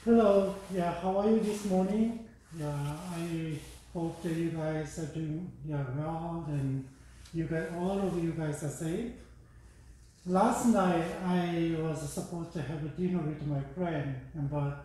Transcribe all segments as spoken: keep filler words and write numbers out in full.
Hello, yeah, how are you this morning? Yeah, I hope that you guys are doing yeah, well and you guys, all of you guys are safe. Last night I was supposed to have a dinner with my friend, and but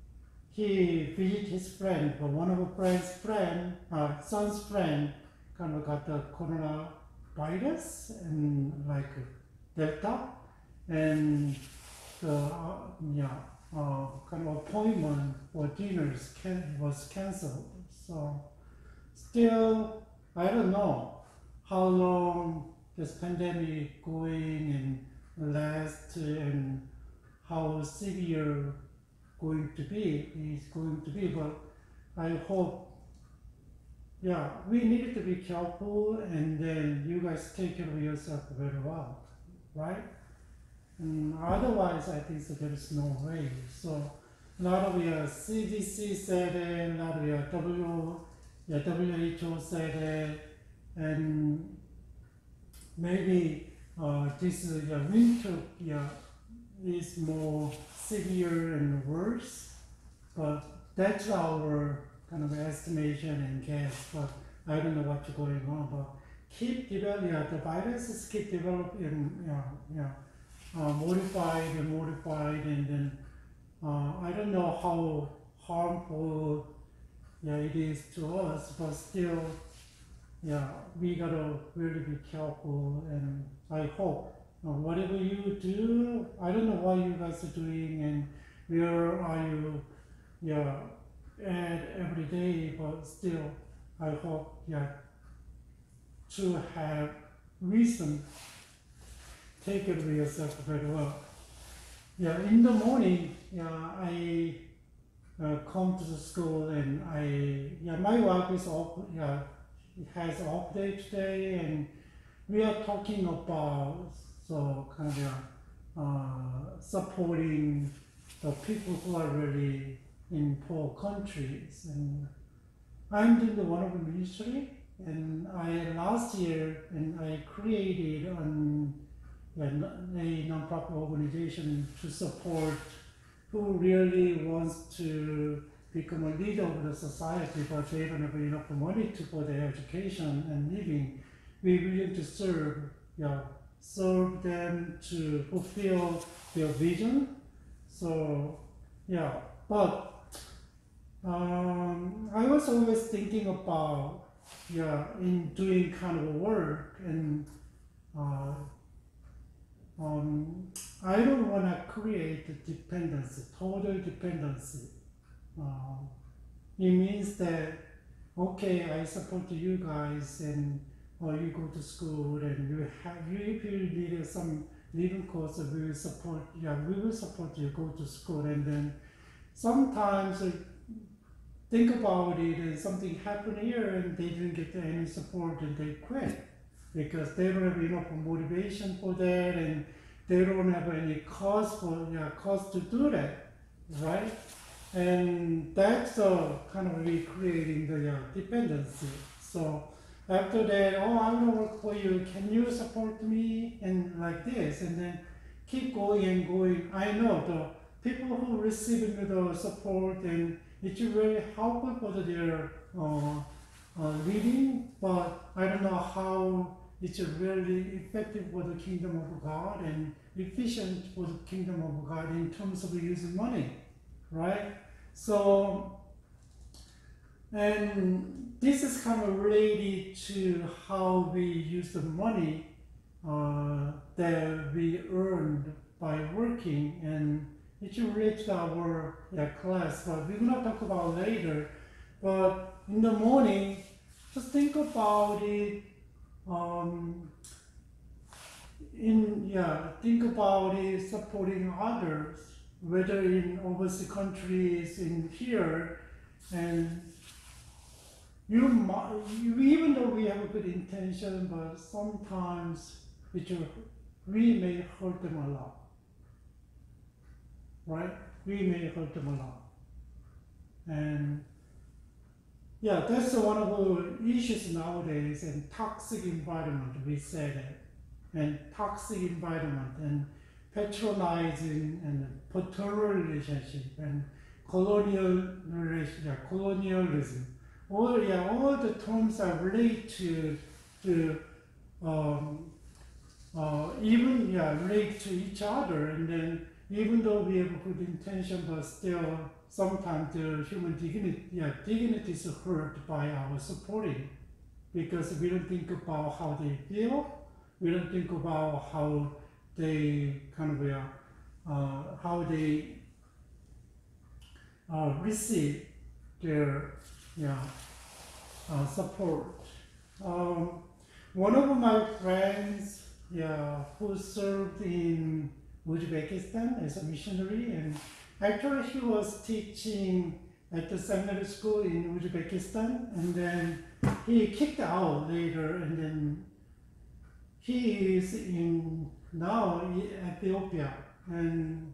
he visited his friend, but one of a friend's friend, uh, son's friend, kind of got the coronavirus and like Delta, and the uh, yeah uh, kind of appointment for dinners can, was canceled. So still, I don't know how long this pandemic going and last and how severe going to be is going to be. But I hope, yeah, we need to be careful, and then you guys take care of yourself very well, right? And otherwise, I think that there is no way. So, a lot of your C D C said it, a lot of your W, yeah, W H O said it, and maybe uh, this uh, yeah, winter yeah, is more severe and worse, but that's our kind of estimation and guess. But I don't know what's going on. But keep developing, yeah, the viruses keep developing, yeah, yeah uh, modified and modified, and then uh, I don't know how harmful yeah, it is to us, but still, yeah, we gotta really be careful, and I hope uh, whatever you do, I don't know what you guys are doing and where are you, yeah, at every day, but still, I hope, yeah, to have reason, take care of yourself very well. Yeah, in the morning, yeah, I uh, come to the school, and I, yeah, my wife is off, yeah, has off day today, and we are talking about so kind of yeah, uh, supporting the people who are really in poor countries, and I'm doing the one of the ministry, and I last year and I created an a non-profit organization to support who really wants to become a leader of the society, but they don't have enough money to for their education and living. We willing to serve, yeah, serve them to fulfill their vision. So, yeah, but um, I was always thinking about, yeah, in doing kind of work and. Uh, um, I don't want to create a dependency, total dependency. Uh, it means that, okay, I support you guys, and or you go to school, and you have, you, if you need some living costs, we will support, yeah, we will support you, go to school, and then sometimes uh, think about it, and something happened here, and they didn't get any support, and they quit because they don't have enough motivation for that, and they don't have any cause for yeah, cause to do that, right? And that's uh, kind of recreating the uh, dependency. So after that, oh, I want to work for you. Can you support me? And like this, and then keep going and going. I know the people who receive the support, and it's really helpful for their uh, uh, living, but I don't know how it's really effective for the kingdom of God and efficient for the kingdom of God in terms of using money, right? So, and this is kind of related to how we use the money uh, that we earned by working, and it relates to our yeah, class, but we will not talk about later. But in the morning, just think about it. Um, in yeah, think about it supporting others, whether in overseas countries, in here, and you, might, you even though we have a good intention, but sometimes it will, we may hurt them a lot, right? We may hurt them a lot, and yeah, that's one of the issues nowadays. And toxic environment, we say that, and toxic environment, and patronizing and paternal relationship, and colonial relation, yeah, colonialism. All yeah, all the terms are related to, to um, uh, even yeah, relate to each other, and then even though we have good intention, but still sometimes the human dignity, yeah, dignity is hurt by our supporting, because we don't think about how they feel, we don't think about how they kind of, yeah, uh, how they uh, receive their, yeah, uh, support. Um, one of my friends, yeah, who served in Uzbekistan as a missionary, and actually he was teaching at the seminary school in Uzbekistan, and then he kicked out later, and then he is in now in Ethiopia, and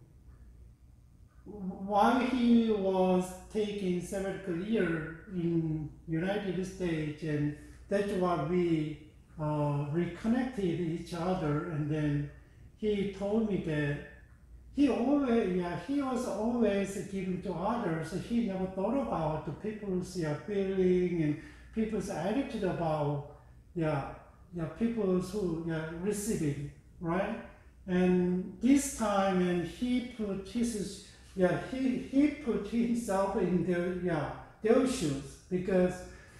while he was taking sabbatical year in United States, and that's why we uh, reconnected each other, and then he told me that he always, yeah, he was always giving to others. He never thought about the people's, yeah, feeling and people's attitude about, yeah, yeah, people's who, yeah, receiving, right? And this time, and he put his, yeah, he, he put himself in their, yeah, their shoes, because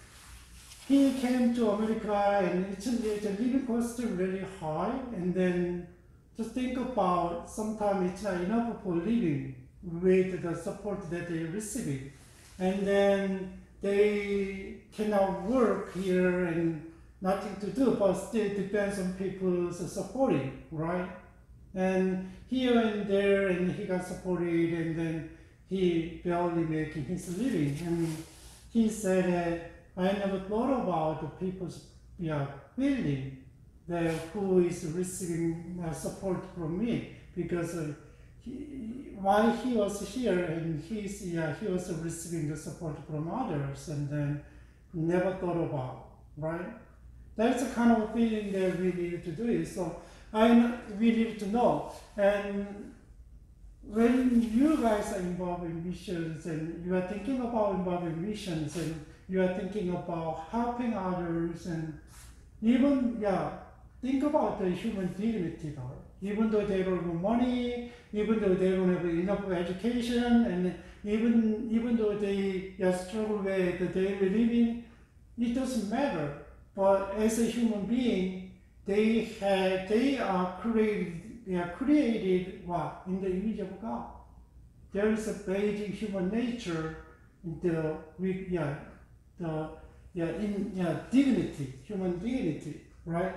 he came to America, and it's, it's a living cost really high, and then just think about sometimes it's not enough for living with the support that they're receiving, and then they cannot work here and nothing to do, but still depends on people's supporting, right? And here and there, and he got supported, and then he barely making his living. And he said, uh, I never thought about the people's, yeah, feeling that who is receiving uh, support from me, because uh, he, while he was here, and he's, yeah, he was receiving the support from others, and then never thought about, right? That's the kind of feeling that we need to do it. So I, we need to know. And when you guys are involved in missions, and you are thinking about involving missions, and you are thinking about helping others, and even, yeah, think about the human dignity though. Even though they don't have money, even though they don't have enough education, and even even though they, yeah, struggle with the daily living, it doesn't matter. But as a human being, they have, they are created, they are created what? In the image of God. There is a basic human nature in the, yeah, the, yeah, in, yeah, dignity, human dignity, right?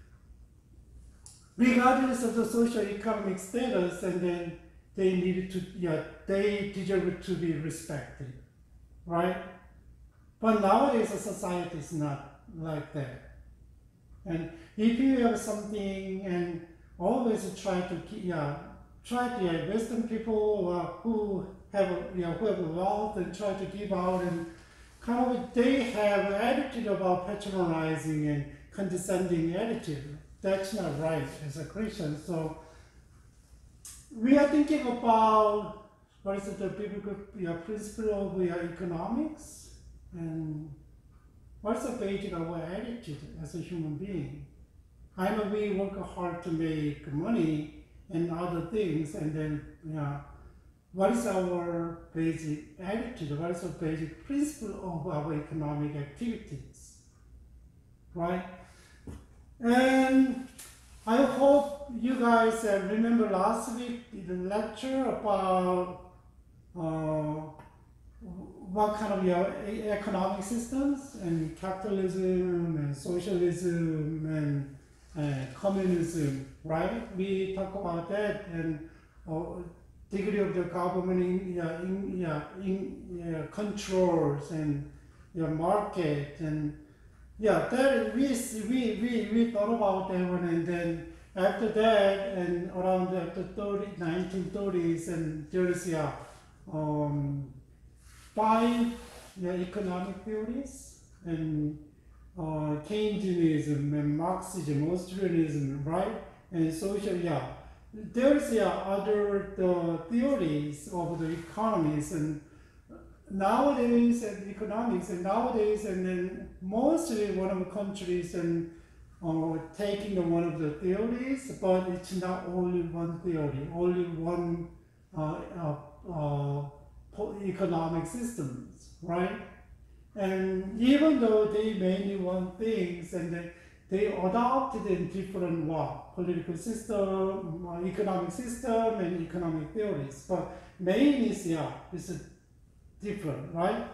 Regardless of the socio-economic status, and then they need to, yeah, they deserve to be respected, right? But nowadays, the society is not like that. And if you have something, and always try to, yeah, try to, yeah, Western people uh, who have, yeah, who have wealth, and try to give out, and kind of, they have an attitude about patronizing and condescending attitude. That's not right as a Christian. So we are thinking about what is it, the biblical, yeah, principle of, yeah, economics, and what's the basic of our attitude as a human being. I know we work hard to make money and other things, and then, yeah, what is our basic attitude? What is the basic principle of our economic activities, right? And I hope you guys uh, remember last week the lecture about uh, what kind of, your economic systems, and capitalism and socialism and uh, communism, right? We talk about that, and uh, degree of the government in, yeah, in, yeah, in, yeah, controls, and, yeah, market, and, yeah, that we, we, we, we thought about that one, and then after that, and around the nineteen thirties, and there's, yeah, um, five, yeah, economic theories, and uh, Keynesianism and Marxism, Austrianism, right? And social, yeah, there's yeah, other the theories of the economies and nowadays and economics and nowadays and then mostly one of the countries and uh, taking the one of the theories, but it's not only one theory, only one uh, uh, uh, economic systems, right? And even though they mainly want things and they, they adopted in different what political system, uh, economic system, and economic theories, but mainly is yeah, it's different, right?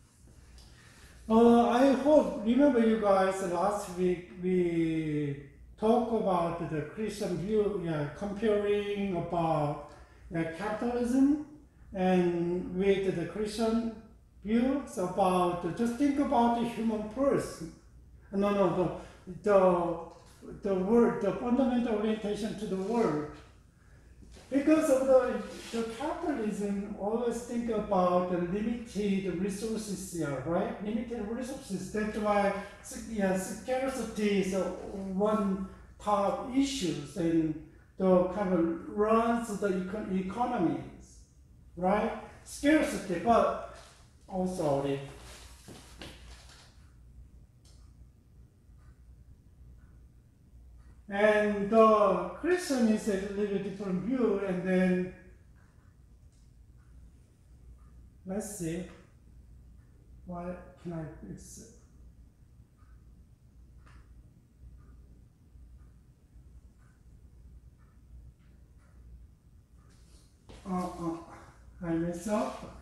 Uh, I hope, remember you guys, last week we talked about the Christian view, yeah, comparing about yeah, capitalism and with the Christian views about, just think about the human person. No, no, the, the, the word, the fundamental orientation to the world. Because of the, the capitalism, always think about the limited resources here, right? Limited resources. That's why yeah, scarcity is one top issues and the kind of runs the econ economies, right? Scarcity, but oh sorry. And the Christian is a little different view, and then let's see, why can I fix it? Uh, uh, I mess up.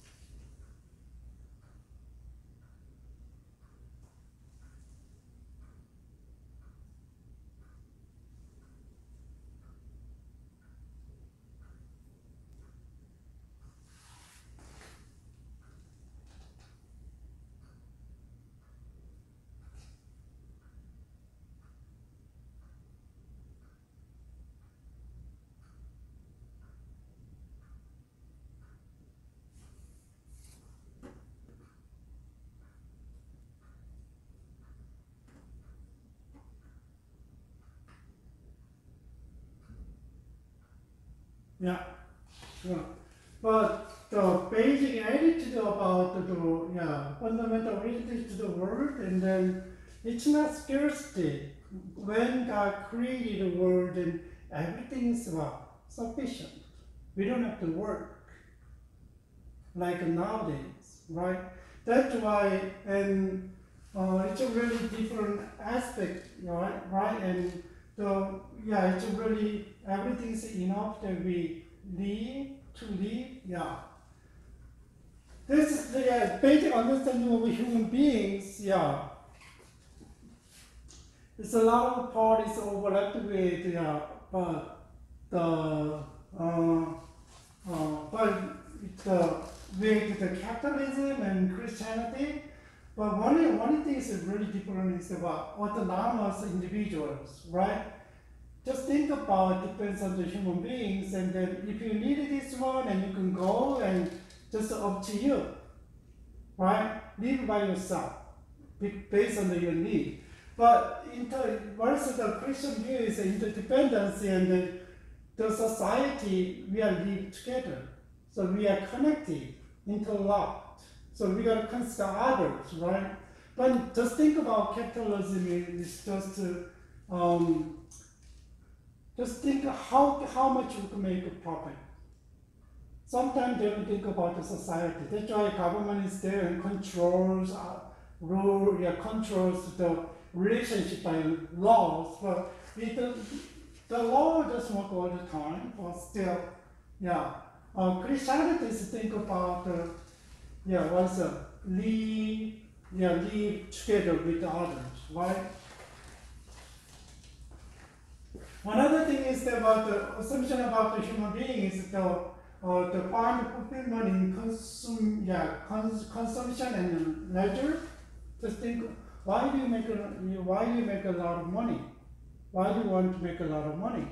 Yeah, yeah. But the basic attitude about the yeah fundamental attitude to the world, and then it's not scarcity. When God created the world, and everything is well, sufficient. We don't have to work like nowadays, right? That's why, and uh, it's a really different aspect, right? Right, and the yeah, it's a really everything's enough that we live to live. Yeah, this is the yeah, basic understanding of human beings. Yeah, it's a lot of parties overlapped with yeah, but the uh, uh, but the with the capitalism and Christianity. But one, one thing is really different is about autonomous individuals, right? Just think about it depends on the human beings, and then if you need this one, and you can go, and just up to you, right? Live by yourself, based on your need. But inter, versus the Christian view is interdependency, and the, the society, we are live together. So we are connected, interlocked. So we got to consider others, right? But just think about capitalism is just to, um, just think how, how much we can make a profit. Sometimes they don't think about the society. That's why government is there and controls, uh, rule, yeah, controls the relationship by laws. But it, the, the law doesn't work all the time, but still, yeah. Uh, Christianity is think about uh, yeah, what's a live, yeah, live together with others, right? Another thing is that about the assumption about the human being is the uh, the find fulfillment in consume, yeah, cons consumption and leisure. Just think, why do you make a why do you make a lot of money? Why do you want to make a lot of money?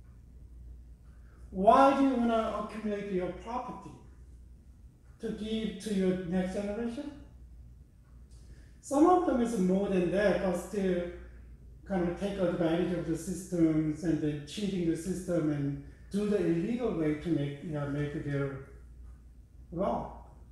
Why do you want to accumulate your property? To give to your next generation? Some of them is more than that, but still, kind of take advantage of the systems and then cheating the system and do the illegal way to make yeah, make their wrong.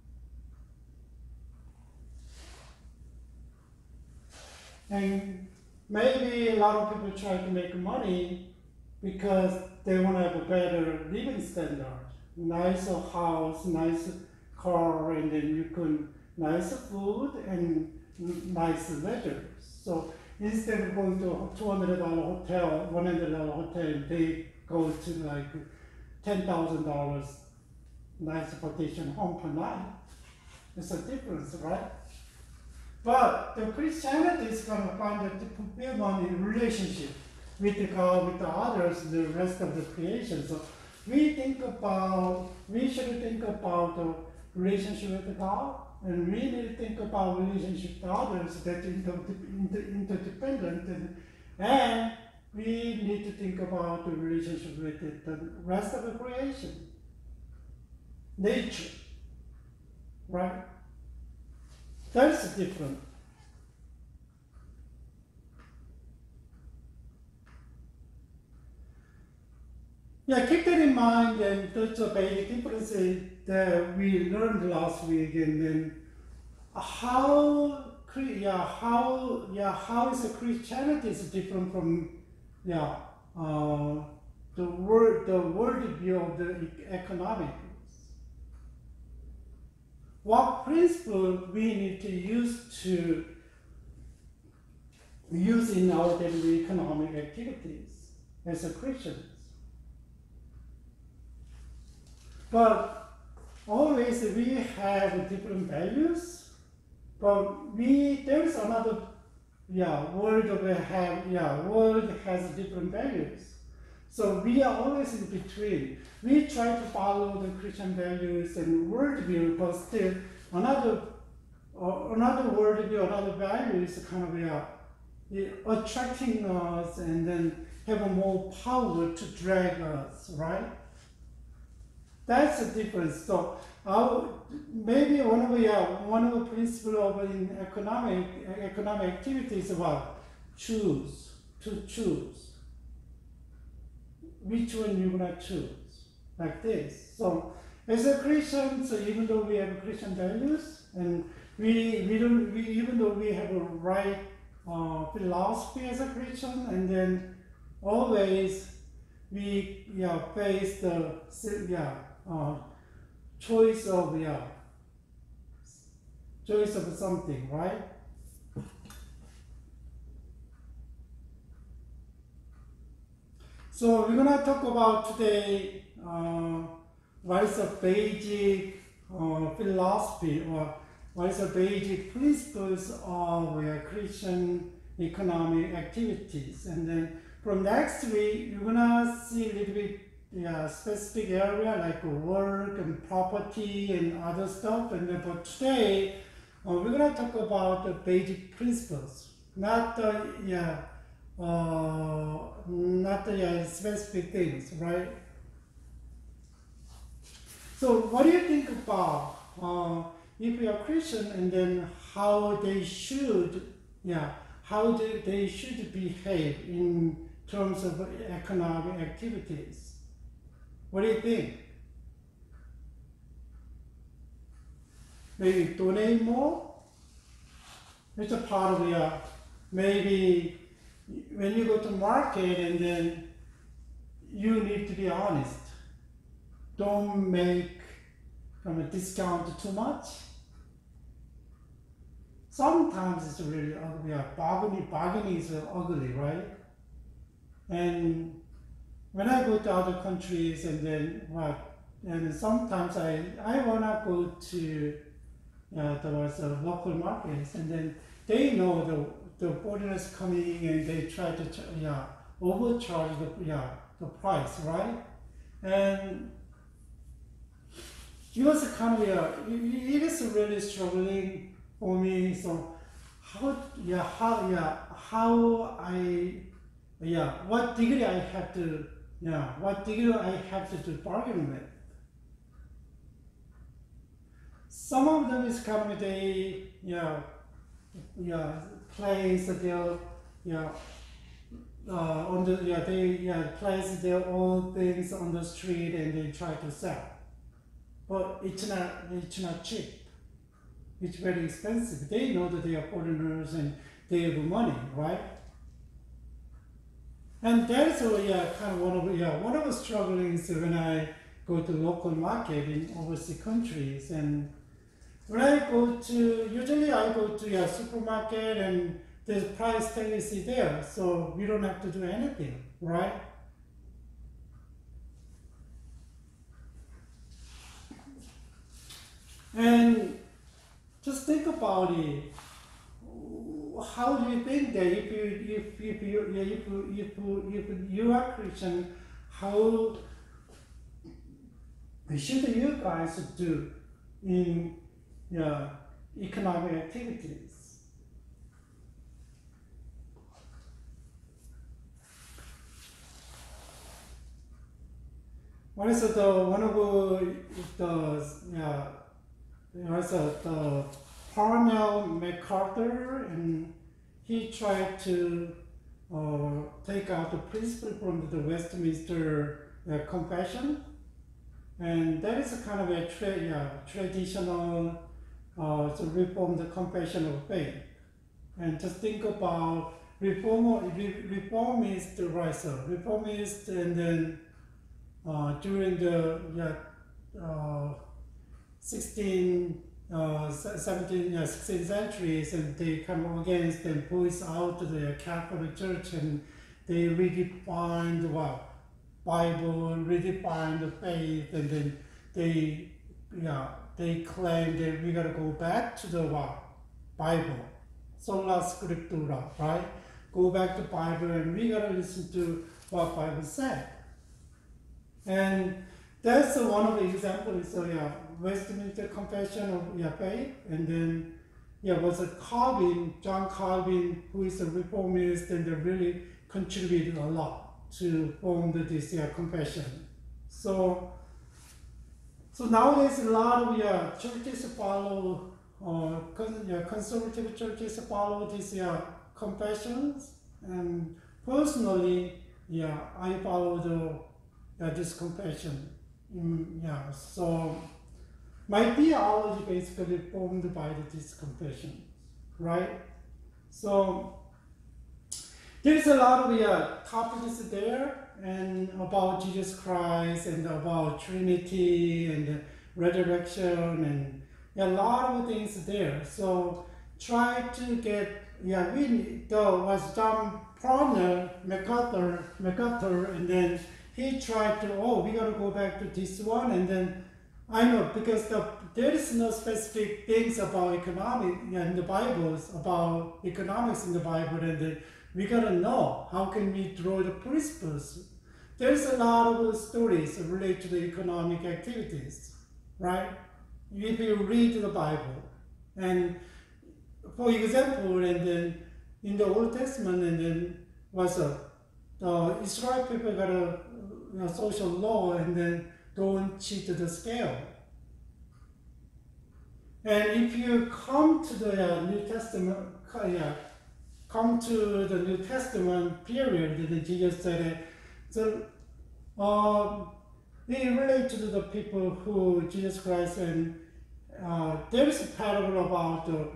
And maybe a lot of people try to make money because they want to have a better living standard, nicer house, nicer car, and then you can nicer food and nice leisure. So instead of going to a two hundred dollar hotel, one hundred dollar hotel, they go to like ten thousand dollars nice vacation home per night. It's a difference, right? But the Christianity is going to find a fulfillment in relationship with the God, with the others, the rest of the creation. So we think about, we should think about the relationship with God, and we need to think about relationship with others that inter, inter, interdependent, and, and we need to think about the relationship with the, the rest of the creation, nature, right? That's different. Yeah, keep that in mind, and that's a basic difference that we learned last week, and then how, yeah, how, yeah, how is the Christianity is different from, yeah, uh, the word, the world view of the economics. What principle we need to use to use in our daily economic activities as a Christians. But always we have different values, but we, there's another, yeah, world of have, yeah, world has different values. So we are always in between. We try to follow the Christian values and worldview, but still another, uh, another worldview, another value is kind of yeah, attracting us and then have more power to drag us, right? That's the difference. So our, maybe one of the uh, one of the principles of in economic economic activities is about choose to choose. Which one you're gonna choose? Like this. So as a Christian, so even though we have Christian values and we we don't we even though we have a right uh, philosophy as a Christian, and then always we yeah face the yeah uh, choice of yeah choice of something, right? So we're gonna talk about today uh, what is the basic uh, philosophy or what is the basic principles of uh, Christian economic activities, and then from next week you're gonna see a little bit yeah, specific area like work and property and other stuff, and then for today uh, we're gonna talk about the basic principles, not the yeah. Uh, not the uh, specific things, right? So what do you think about uh, if you are Christian, and then how they should, yeah, how they, they should behave in terms of economic activities? What do you think? Maybe donate more? It's a part of the, maybe when you go to market, and then you need to be honest. Don't make from a discount too much. Sometimes it's really ugly. Yeah, bargaining, bargaining is ugly, right? And when I go to other countries, and then what, and sometimes I I wanna go to uh, towards the local markets, and then they know the the foreigners coming and they try to yeah overcharge the yeah the price, right? And it was kind of yeah it, it is really struggling for me. So how yeah how yeah how I yeah what degree I have to yeah what degree I have to do bargain with. Some of them is kind of they yeah yeah place their yeah uh, on the yeah they yeah place their own things on the street and they try to sell, but it's not it's not cheap. It's very expensive. They know that they are foreigners and they have money, right? And that's uh, yeah kind of one of yeah one of the strugglings when I go to local market in overseas countries. And when I go to usually I go to yeah supermarket and the price tag is there, so we don't have to do anything, right? And just think about it. How do you think that if you if if you yeah, if you, if you, if you are Christian, how should you guys do in yeah, economic activities? What is the one of the the yeah was the Parnell MacArthur, and he tried to uh, take out the principle from the Westminster uh, Confession, and that is a kind of a tra yeah, traditional uh, so reformed confession of faith. And just think about reform, reformist, right? So reformist, and then uh, during the yeah, uh, sixteen, uh, seventeen, yeah, sixteenth centuries, and they come against and voice out the Catholic Church, and they redefined the what? Bible, redefined the faith, and then they, yeah, they claim that we gotta go back to the what? Bible, sola scriptura, right? Go back to Bible, and we gotta listen to what Bible said. And that's uh, one of the examples. So yeah, Westminster Confession of yeah, Faith, and then yeah, was a Calvin, John Calvin, who is a reformist, and they really contributed a lot to form the, this yeah, confession. So, so nowadays a lot of yeah, churches follow, uh, con yeah, conservative churches follow these yeah, confessions, and personally, yeah, I follow the yeah, this confession. Mm, yeah, so my theology basically formed by the, this confession, right? So there's a lot of uh, topics there, and about Jesus Christ, and about Trinity, and resurrection, and yeah, a lot of things there. So try to get, yeah, we, the, was John Parnell MacArthur, MacArthur, and then he tried to, oh, we gotta go back to this one, and then I know, because the, there is no specific things about economic in the Bibles, about economics in the Bible, and the, we gotta know how can we draw the principles. There's a lot of stories related to the economic activities, right? If you read the Bible, and for example, and then in the Old Testament, and then was a the Israel people got a, a social law, and then don't cheat the scale. And if you come to the uh, New Testament, uh, yeah, come to the New Testament period, that Jesus said, so um, they relate to the people who Jesus Christ, and uh, there is a parable about the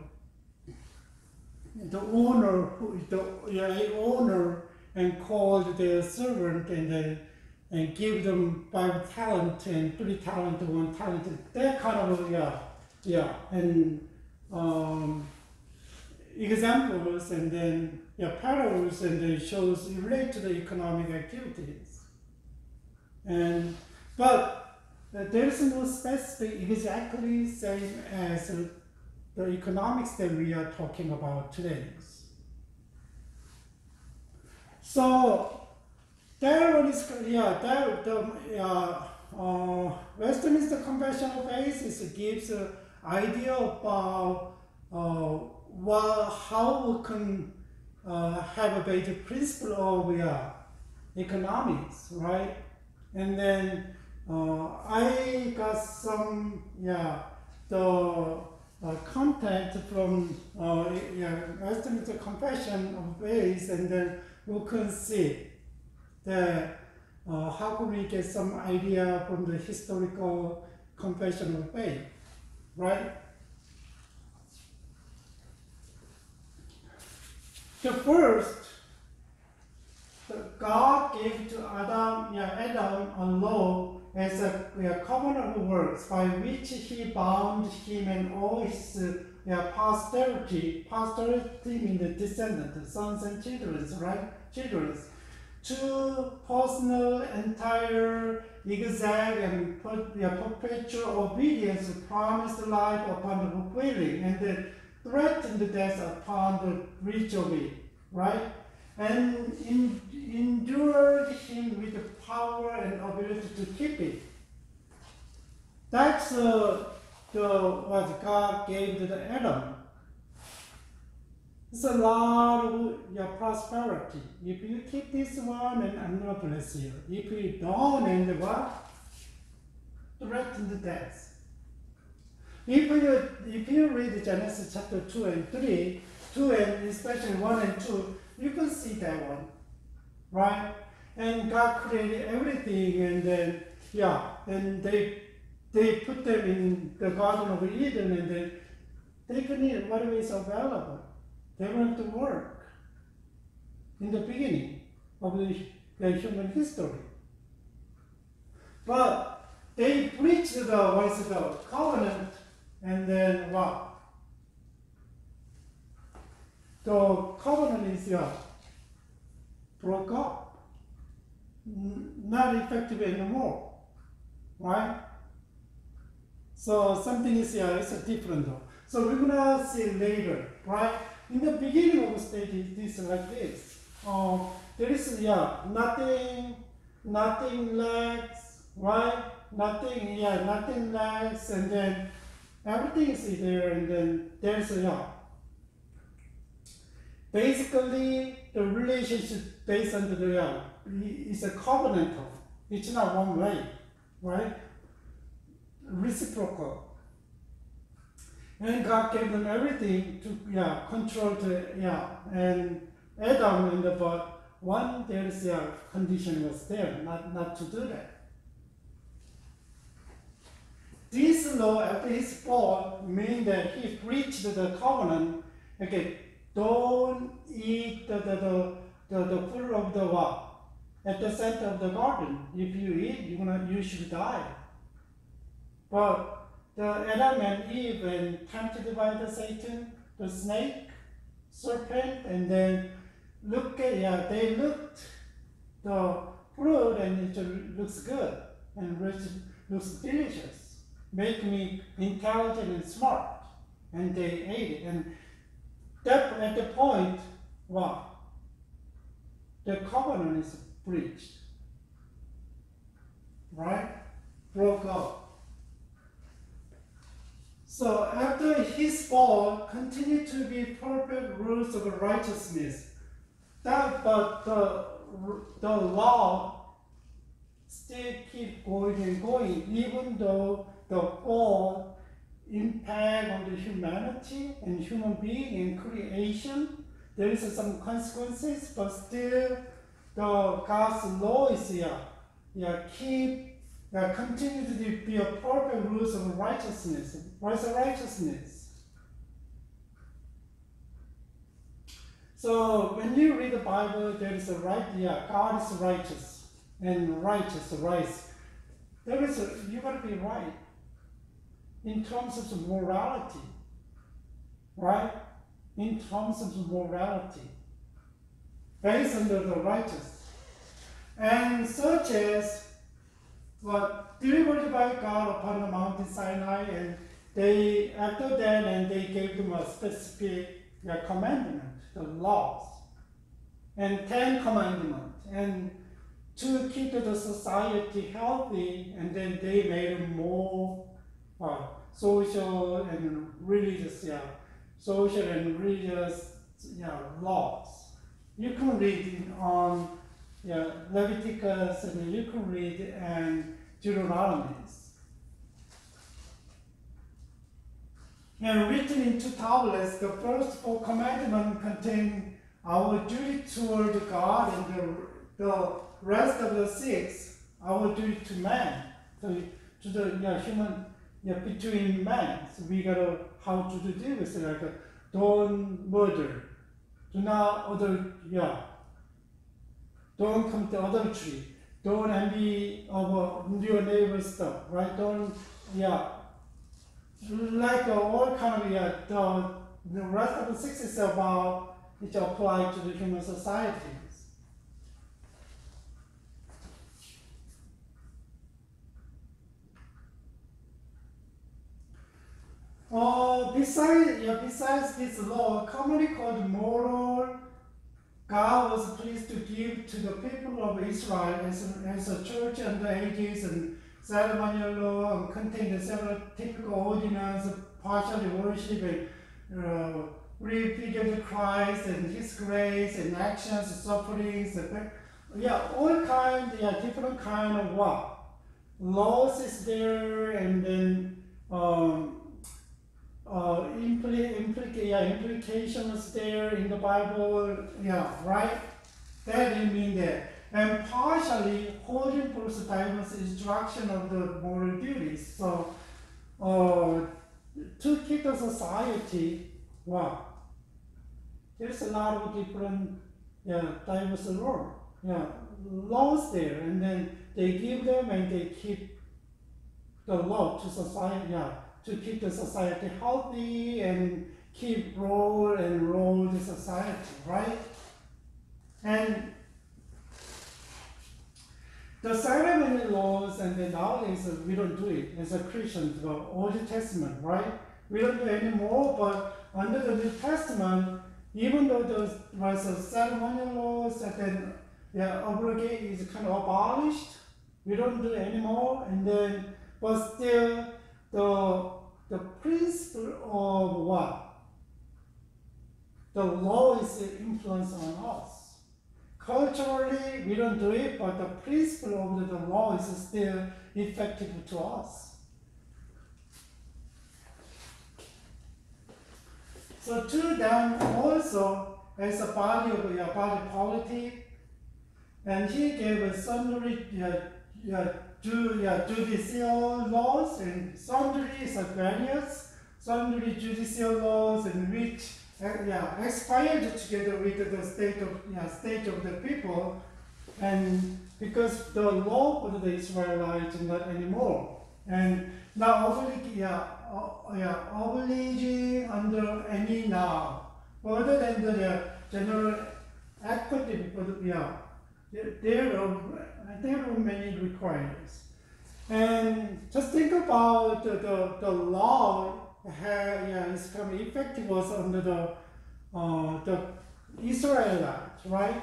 the owner, who the yeah, owner, and called their servant, and then and give them five talent and three talent, one talent. That kind of yeah, yeah, and um, examples, and then yeah, parables, and then shows relate to the economic activities. And but uh, there is no specific exactly same as uh, the economics that we are talking about today. So there is yeah, there the uh, uh, Westminster Confession of Faith is gives an idea about uh, well, how we can uh, have a basic principle of yeah, economics, right? And then uh, I got some yeah the uh, content from uh, yeah, Westminster Confession of Faith, and then who can see the uh, how can we get some idea from the historical confession of faith, right? The first, the God gave to Adam, yeah, Adam a law as a yeah, covenant of works by which he bound him and all his uh, yeah, posterity, posterity means the descendants, sons and children, right? Children, to personal, entire, exact, and per, yeah, perpetual obedience to promised life upon the fulfilling, and then threatened death upon the breach of it, right? And in, endured him with the power and ability to keep it. That's uh, the, what God gave to the Adam. It's a lot of yeah, prosperity. If you keep this one, and I'm going to bless you. If you don't, and what? Threatened death. If you, if you read Genesis chapter two and three, two and especially one and two, you can see that one, right? And God created everything, and then, yeah, and they they put them in the Garden of Eden, and then they could eat whatever is available. They went to work in the beginning of the, the human history. But they breached the, what is the covenant, and then what? The covenant is yeah, broke up, not effective anymore, right? So something is yeah, it's different though. So we're gonna see later, right? In the beginning of the stage, it is like this. Uh, there is yeah, nothing, nothing legs, right? Nothing, yeah, nothing legs, and then everything is there, and then there's a yeah. Basically, the relationship based on the yeah, is a covenantal. It's not one way, right? Reciprocal. And God gave them everything to yeah, control the yeah, and Adam and the but one there's yeah, condition was there, not, not to do that. This law after his fall mean that he breached the covenant. Okay, don't eat the the, the, the, the fruit of the what? At the center of the garden. If you eat, you're gonna you should die. But the Adam and Eve, and tempted by the Satan, the snake, serpent, and then look at yeah, they looked the fruit, and it looks good and rich, looks delicious, make me intelligent and smart, and they ate it. And that at the point, wow, the covenant is breached, right? Broke up. So after his fall, continue to be perfect rules of righteousness. That, but the, the law still keep going and going, even though the fall impact on the humanity and human being and creation. There is some consequences, but still the God's law is here. Yeah, keep Uh, continue to be a perfect rules of righteousness. What is righteousness? So when you read the Bible, there is a right, yeah, God is righteous and righteous, right. There is a, you gotta be right in terms of morality, right? In terms of morality, based on the, the righteous, and such as but delivered by God upon the mountain Sinai, and they after that, and they gave them a specific yeah, commandment, the laws, and ten commandments, and to keep the society healthy, and then they made more uh, social and religious, yeah, social and religious yeah, laws. You can read it on yeah, Leviticus, and you can read and Deuteronomy. And written in two tablets, the first four commandments contain our duty toward God and the, the rest of the six, our duty to man, to, to the yeah, human, yeah, between man. So we gotta how to do this, like uh, don't murder, do not other, yeah, don't commit adultery, don't envy of your neighbor's stuff, right? Don't, yeah, like uh, all kind of, yeah, the, the rest of the six is about, which apply to the human societies. Uh, besides, yeah, besides this law, commonly called moral, God was pleased to give to the people of Israel as, as a church under ages and ceremonial law and contained several typical ordinances, partially worship and uh, prefigured Christ and His grace and actions, sufferings, yeah, all kind, yeah, different kind of what laws is there, and then um, uh, impli- impli- yeah, implications there in the Bible, yeah, right? That didn't mean that. And partially holding forth diverse instruction of the moral duties. So, uh, to keep the society, wow, there's a lot of different, yeah, diverse law, yeah, laws there, and then they give them and they keep the law to society, yeah, to keep the society healthy and keep roll and roll the society, right? And the ceremony laws, and then nowadays uh, we don't do it as a Christian, the Old Testament, right? We don't do it anymore, but under the New Testament, even though there was a ceremonial laws that then yeah, obligate is kind of abolished, we don't do it anymore, and then but still the the principle of what? The law is the influence on us. Culturally, we don't do it, but the principle of the law is still effective to us. So to them also, as a body of a body politic, and he gave sundry uh, uh, ju, uh, judicial laws, and sundry is various sundry judicial laws, in which uh, yeah, expired together with the state of yeah, state of the people, and because the law for the Israelites not anymore, and now oblig yeah, uh, yeah, obliging under any law, other than the general equity, yeah, there are there are many requirements, and just think about the the, the law. Have, yeah, it's become effective was under the uh, the Israelites, right?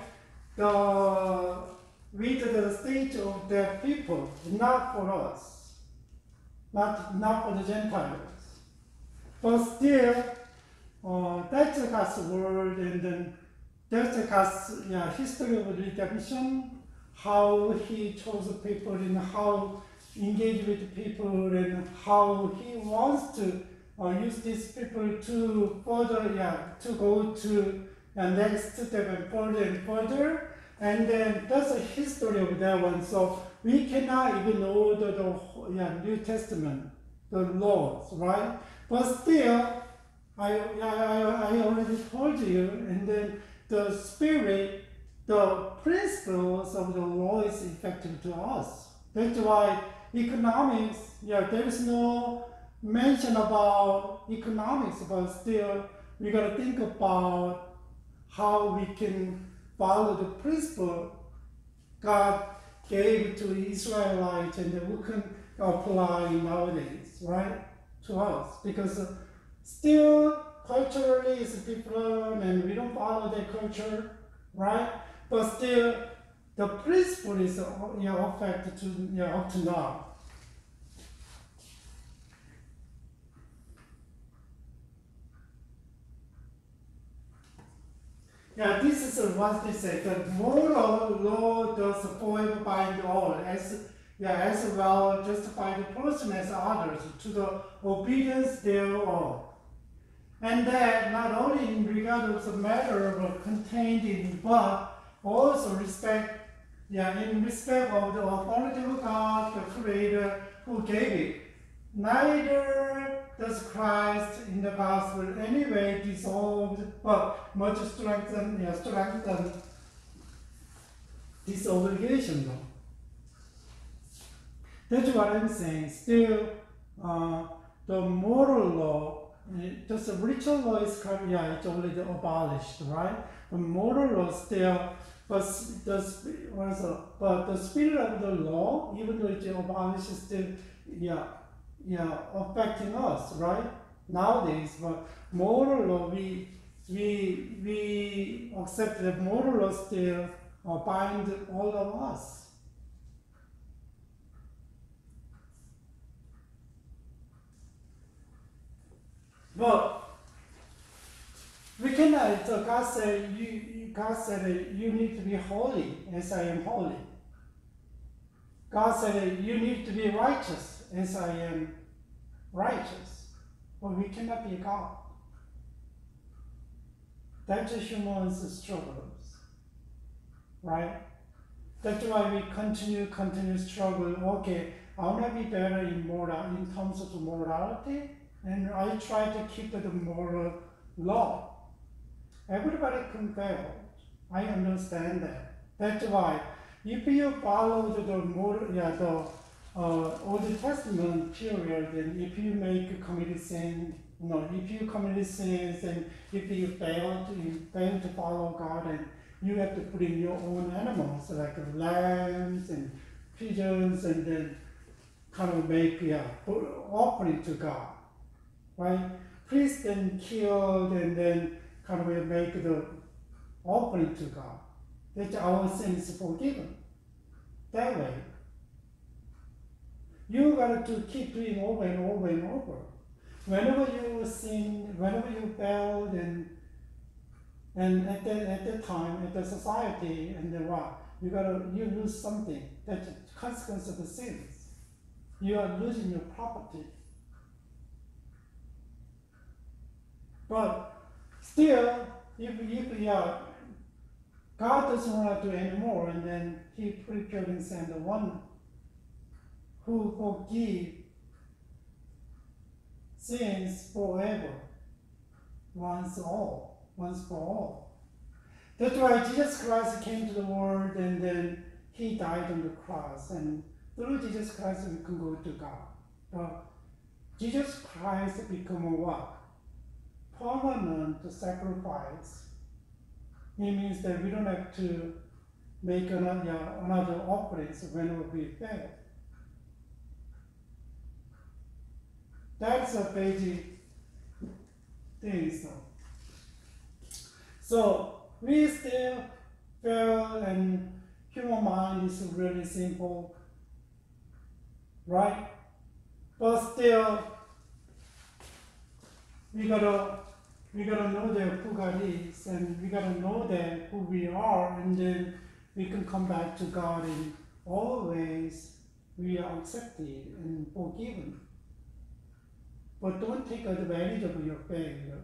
The with the state of their people, not for us, not not for the Gentiles, but still, uh, that's God's word, and then that's God's yeah, history of redemption, how He chose people and how engage with people, and how He wants to. Uh, use these people to further, yeah, to go to the next step and further and further, and then that's a history of that one. So we cannot ignore the, the yeah, New Testament, the laws, right? But still, I, I, I already told you, and then the spirit, the principles of the law is effective to us. That's why economics, yeah, there is no mention about economics, but still we gotta think about how we can follow the principle God gave to the Israelites and we can apply nowadays, right, to us. Because uh, still culturally it's different and we don't follow their culture, right? But still the principle is uh, you know, affected to you know, up to now. Yeah, this is what they say. The moral law does forever bind all, as yeah, as well justify the person as others to the obedience thereof. And that not only in regard of the matter of contained in, but also respect, yeah, in respect of the authority of God, the Creator who gave it. Neither does Christ in the gospel anyway dissolved, but much strengthened, yeah, strengthened this obligation though. That's what I'm saying. Still, uh, the moral law, just the ritual law is kind of, yeah, it's already abolished, right? The moral law still, but the what is it? But the spirit of the law, even though it's abolished, is still, yeah, yeah, affecting us, right? Nowadays, but moral law, we we we accept that moral law still uh, bind all of us. But we cannot, so God said, you, you- God said you need to be holy as I am holy. God said you need to be righteous as I am righteous. But we cannot be God. That's a human's struggles, right? That's why we continue, continue struggle. Okay, I want to be better in moral, in terms of morality, and I try to keep the moral law. Everybody can fail. I understand that. That's why if you follow the, the moral, yeah, the uh, Old Testament period, and if you make commit sin, you know, if you commit sins, and if you fail to you fail to follow God, and you have to put in your own animals like lambs and pigeons, and then kind of make, yeah, offering to God, right? Priest then killed and then kind of make the offering to God. That our sin is forgiven. That way. You got to keep doing over and over and over. Whenever you sin, whenever you failed, and and at that at that time, at the society, and then what? You gotta you lose something. That's a consequence of the sins. You are losing your property. But still, if if yeah, God doesn't want to do anymore, and then He prepared and sent the one who forgive sins forever, once all, once for all. That's why Jesus Christ came to the world, and then He died on the cross, and through Jesus Christ we can go to God. But Jesus Christ become a what? Permanent sacrifice. It means that we don't have to make another, another offerings whenever we fail. That's a basic thing. So, so we still fail, and human mind is really simple, right? But still, we gotta we gotta know that who God is, and we gotta know that who we are, and then we can come back to God in all ways. We are accepted and forgiven. But don't take advantage of your failure.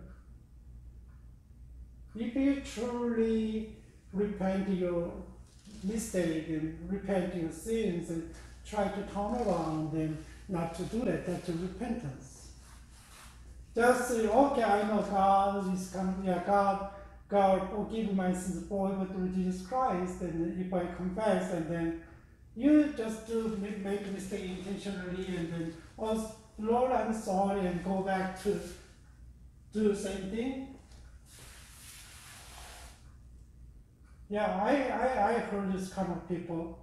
If you truly repent your mistake and repent your sins and try to turn around, then not to do that, that's repentance. Just say, okay, I know God is coming, yeah, God, God forgive my sins forever through Jesus Christ, and if I confess, and then you just do make, make a mistake intentionally, and then, oh, Lord, I'm sorry, and go back to do the same thing. Yeah, I, I, I heard this kind of people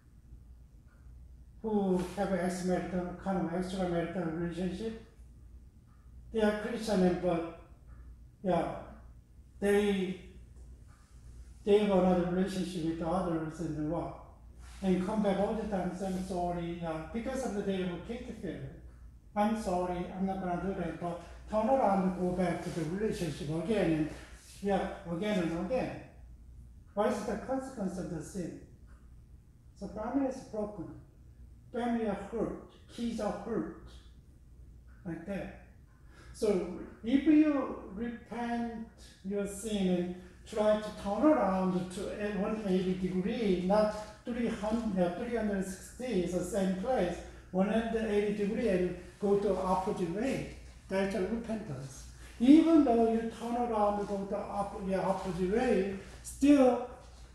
who have an extramarital, kind of extramarital relationship. They are Christian, but yeah, they they have another relationship with others, and what, and come back all the time saying sorry, yeah, because of the day of kidney failure. I'm sorry, I'm not gonna do that, but turn around and go back to the relationship again, and yeah, again and again. What is the consequence of the sin? So family is broken, family are hurt, kids are hurt, like that. So if you repent your sin and try to turn around to a one hundred eighty degree, not three hundred, yeah, three hundred sixty, it's the same place, one hundred eighty degree and go to opposite way, that's a repentance. Even though you turn around and go the op- yeah, opposite way, still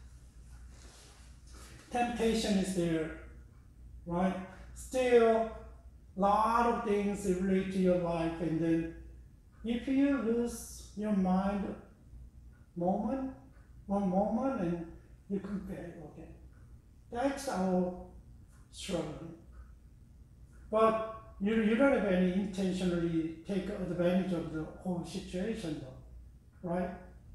temptation is there, right? Still, lot of things relate to your life, and then if you lose your mind moment, one moment, and you compare again. That's our struggle. But you, you don't have any intentionally take advantage of the whole situation though, right?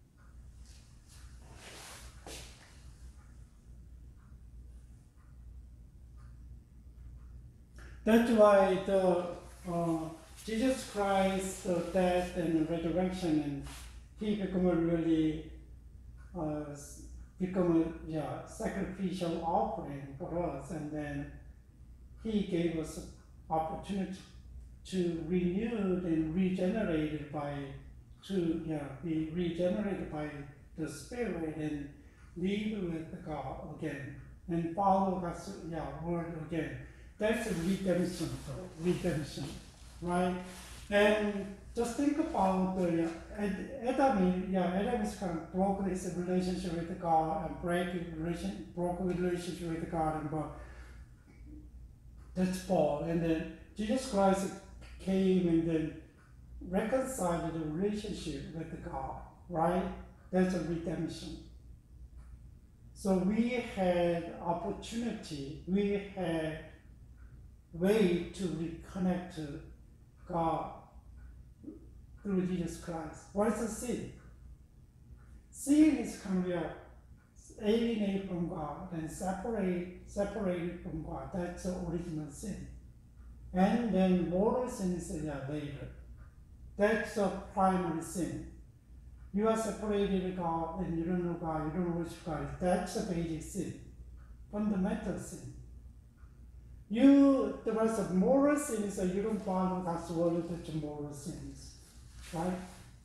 That's why the uh, Jesus Christ, the death and resurrection, and he become a really uh, become a yeah, sacrificial offering for us, and then he gave us opportunity to renewed and regenerated by to yeah be regenerated by the Spirit and live with God again and follow God's yeah word again. That's redemption, redemption, right? And just think about the Adam. Yeah, Adam is kind of broke his relationship with God and break relation, broke relationship with God, and but that's Paul. And then Jesus Christ came and then reconciled the relationship with God, right? That's a redemption. So we had opportunity, we had way to reconnect to God through Jesus Christ. What is the sin? Sin is kind of alienate from God and separate separated from God. That's the original sin. And then moral sin is yeah, later. That's the primary sin. You are separated with God and you don't know God, you don't know which God is. That's the basic sin, fundamental sin. You, the rest of moral sins that you don't follow God's word, that's moral sins, right?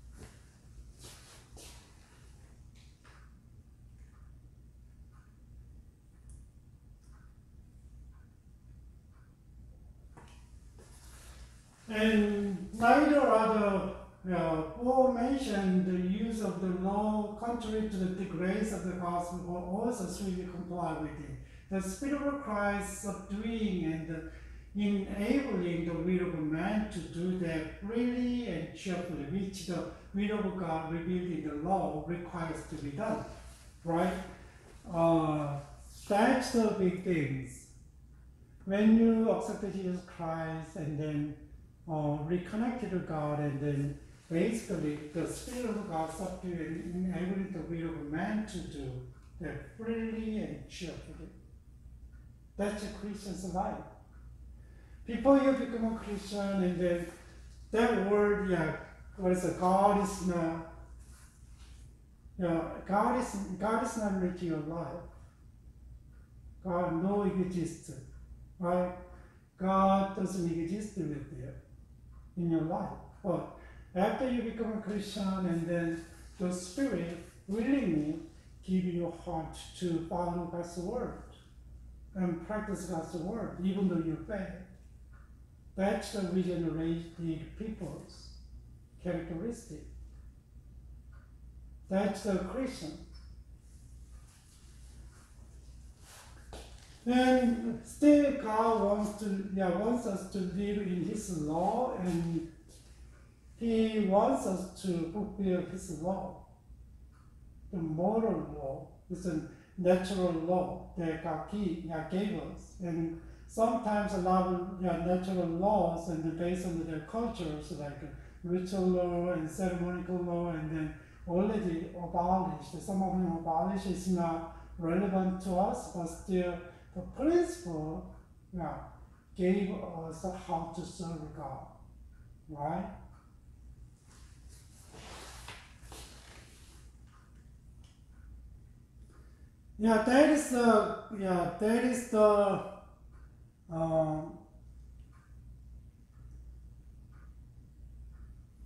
And neither other uh, Paul mentioned the use of the law contrary to the grace of the gospel, but also swiftly comply with it. The Spirit of Christ subduing and enabling the will of man to do that freely and cheerfully, which the will of God revealed in the law requires to be done, right? Uh, that's the big things. When you accept Jesus Christ and then uh, reconnected to God, and then basically the Spirit of God subduing and enabling the will of man to do that freely and cheerfully. That's a Christian's life. Before you become a Christian, and then that word, yeah, what is it? God is not, yeah, God is God is not really your life. God no exists, right? God doesn't exist with you in your life. But after you become a Christian, and then the Spirit willingly give you a heart to follow God's word and practice God's word, even though you fail. That's the regenerated people's characteristic. That's the Christian. And still God wants to yeah, wants us to live in his law, and he wants us to fulfill his law. The moral law is a natural law that God gave us. And sometimes a lot of yeah, natural laws, and based on their cultures, like ritual law and ceremonial law, and then already abolished. Some of them abolished is not relevant to us, but still the principle yeah, gave us how to serve God, right? Yeah, that is the yeah that is the um,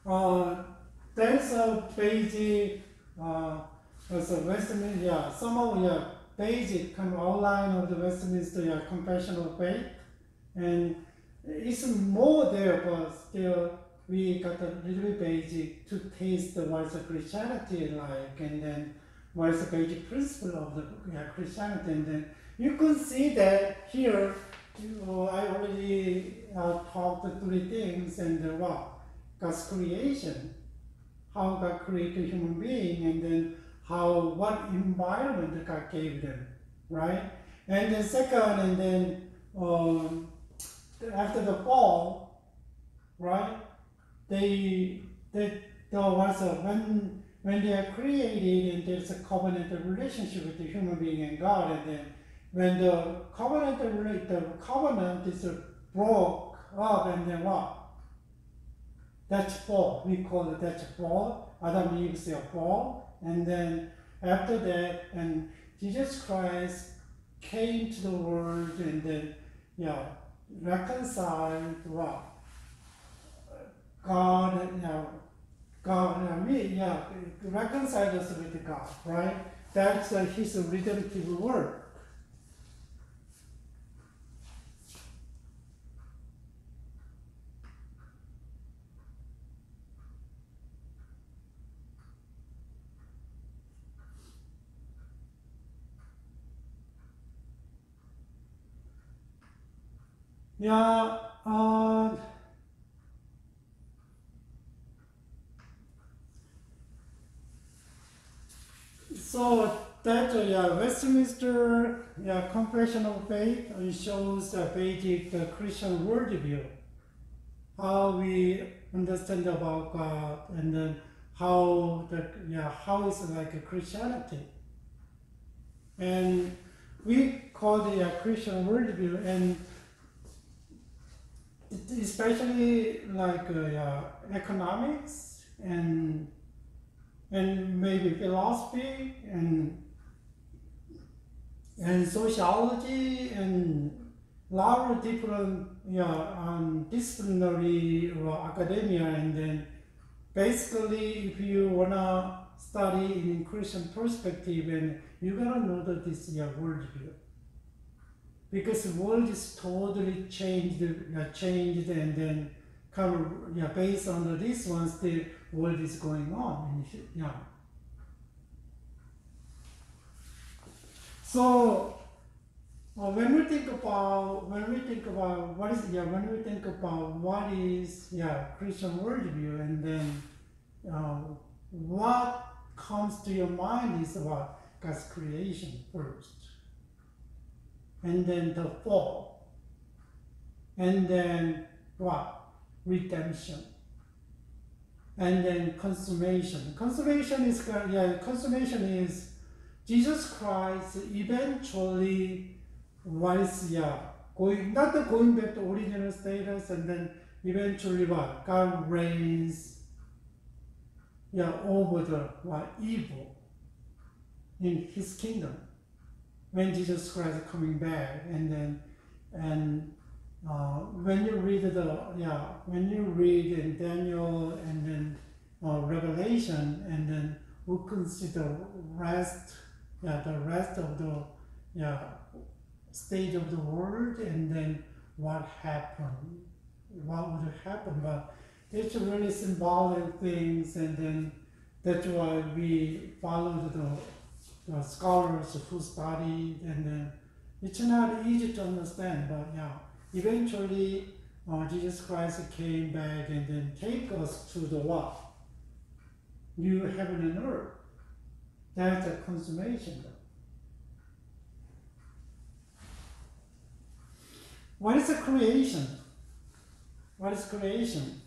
uh, there's a basic, uh, as a Westminster, yeah, some of yeah, basic kind of outline of the Westminster yeah, Confession of Faith, and it's more there, but still we got a little bit basic to taste what's the Christianity like, and then what's the basic principle of the yeah, Christianity, and then you could see that here. You know, I already uh, talked the three things, and uh, what God's creation, how God created human being, and then how what environment God gave them, right? And then second, and then um, after the fall, right? They they there was a when when they are created and there's a covenantal relationship with the human being and God, and then when the covenant the covenant is broke up, and then what? That's fall. We call it that's fall. Adam and Eve say fall, and then after that, and Jesus Christ came to the world, and then yeah, reconciled what God, you know, God, I mean, yeah, reconciled us with God, right? That's uh, His redemptive work. Yeah, uh, so that uh, yeah, Westminster yeah, Confession of Faith uh, shows the basic uh, Christian worldview, how we understand about God, and then how the yeah how it's like a Christianity, and we call it a Christian worldview, and especially like uh, yeah, economics and and maybe philosophy and and sociology and a lot of different yeah, um, disciplinary or academia, and then basically if you wanna study in Christian perspective, and you gotta know that this yeah, worldview, because the world is totally changed, uh, changed, and then kind of yeah, based on this one, the world is going on, and yeah. So uh, when we think about when we think about what is yeah when we think about what is yeah Christian worldview, and then uh, what comes to your mind is about God's creation first, and then the fall, and then what? Redemption, and then consummation. Consummation is yeah. Consummation is Jesus Christ eventually was yeah going not the going back to original status, and then eventually what? God reigns yeah over the what evil in His kingdom when Jesus Christ is coming back, and then and uh, when you read the yeah when you read in Daniel and then uh, Revelation, and then we can see the rest yeah the rest of the yeah state of the world, and then what happened, what would happen, but it's really symbolic things, and then that's why we follow the, the scholars who studied, and then it's not easy to understand, but yeah, eventually uh, Jesus Christ came back and then take us to the what? New heaven and earth. That's a consummation. What is a creation? What is creation?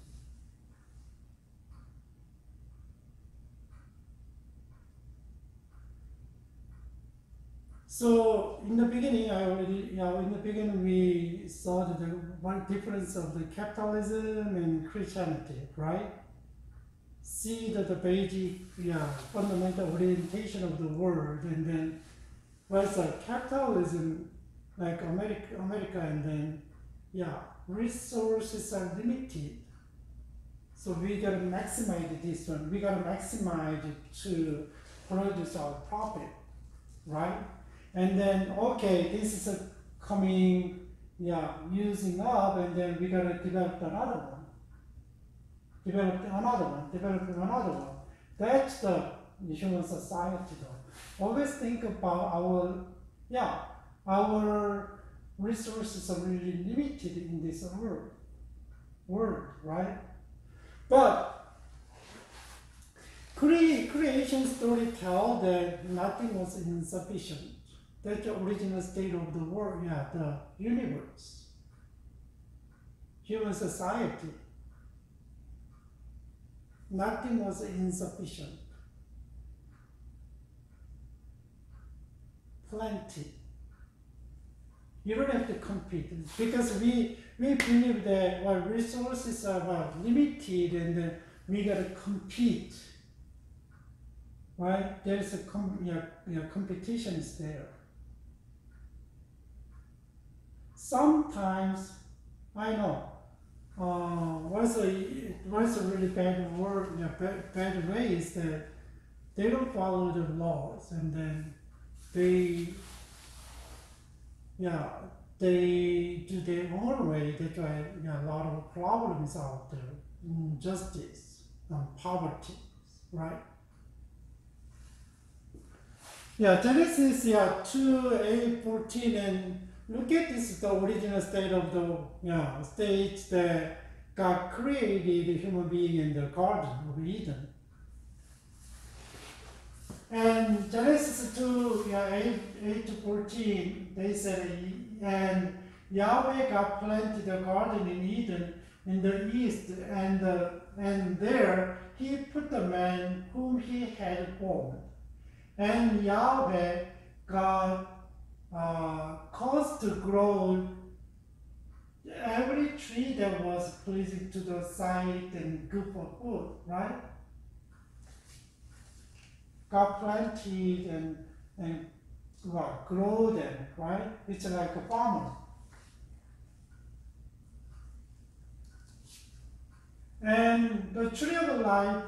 So in the beginning, I already, yeah, in the beginning we saw the one difference of the capitalism and Christianity, right? See that the basic, yeah, fundamental orientation of the world, and then whereas a capitalism, like America, America, and then yeah, resources are limited. So we gotta maximize this one. We gotta maximize to produce our profit, right? And then, okay, this is a coming, yeah, using up, and then we gotta develop another one. Develop another one, develop another one. That's the human society though. Always think about our, yeah, our resources are really limited in this world, world, right? But cre- creation story tell that nothing was insufficient. That's the original state of the world, yeah, the universe, human society. Nothing was insufficient. Plenty. You don't have to compete because we we believe that our resources are uh, limited and uh, we gotta compete. Right? There's a com- you know, you know, competition is there. Sometimes I know. Uh, what's a what's a really bad word, you know, bad, bad way is that they don't follow the laws and then they, yeah, they do their own way. They try, you know, a lot of problems out there, injustice, um, poverty, right? Yeah, Genesis, yeah, two, eight, fourteen, and look at this, the original state of the, you know, state that God created the human being in the Garden of Eden. And Genesis two, yeah, eight, eight to fourteen, they said, and Yahweh God planted a garden in Eden in the east, and, uh, and there he put the man whom he had formed. And Yahweh God uh, caused to grow every tree that was pleasing to the sight and good for food, right? God planted and, and what, grow them, right? It's like a farmer. And the tree of life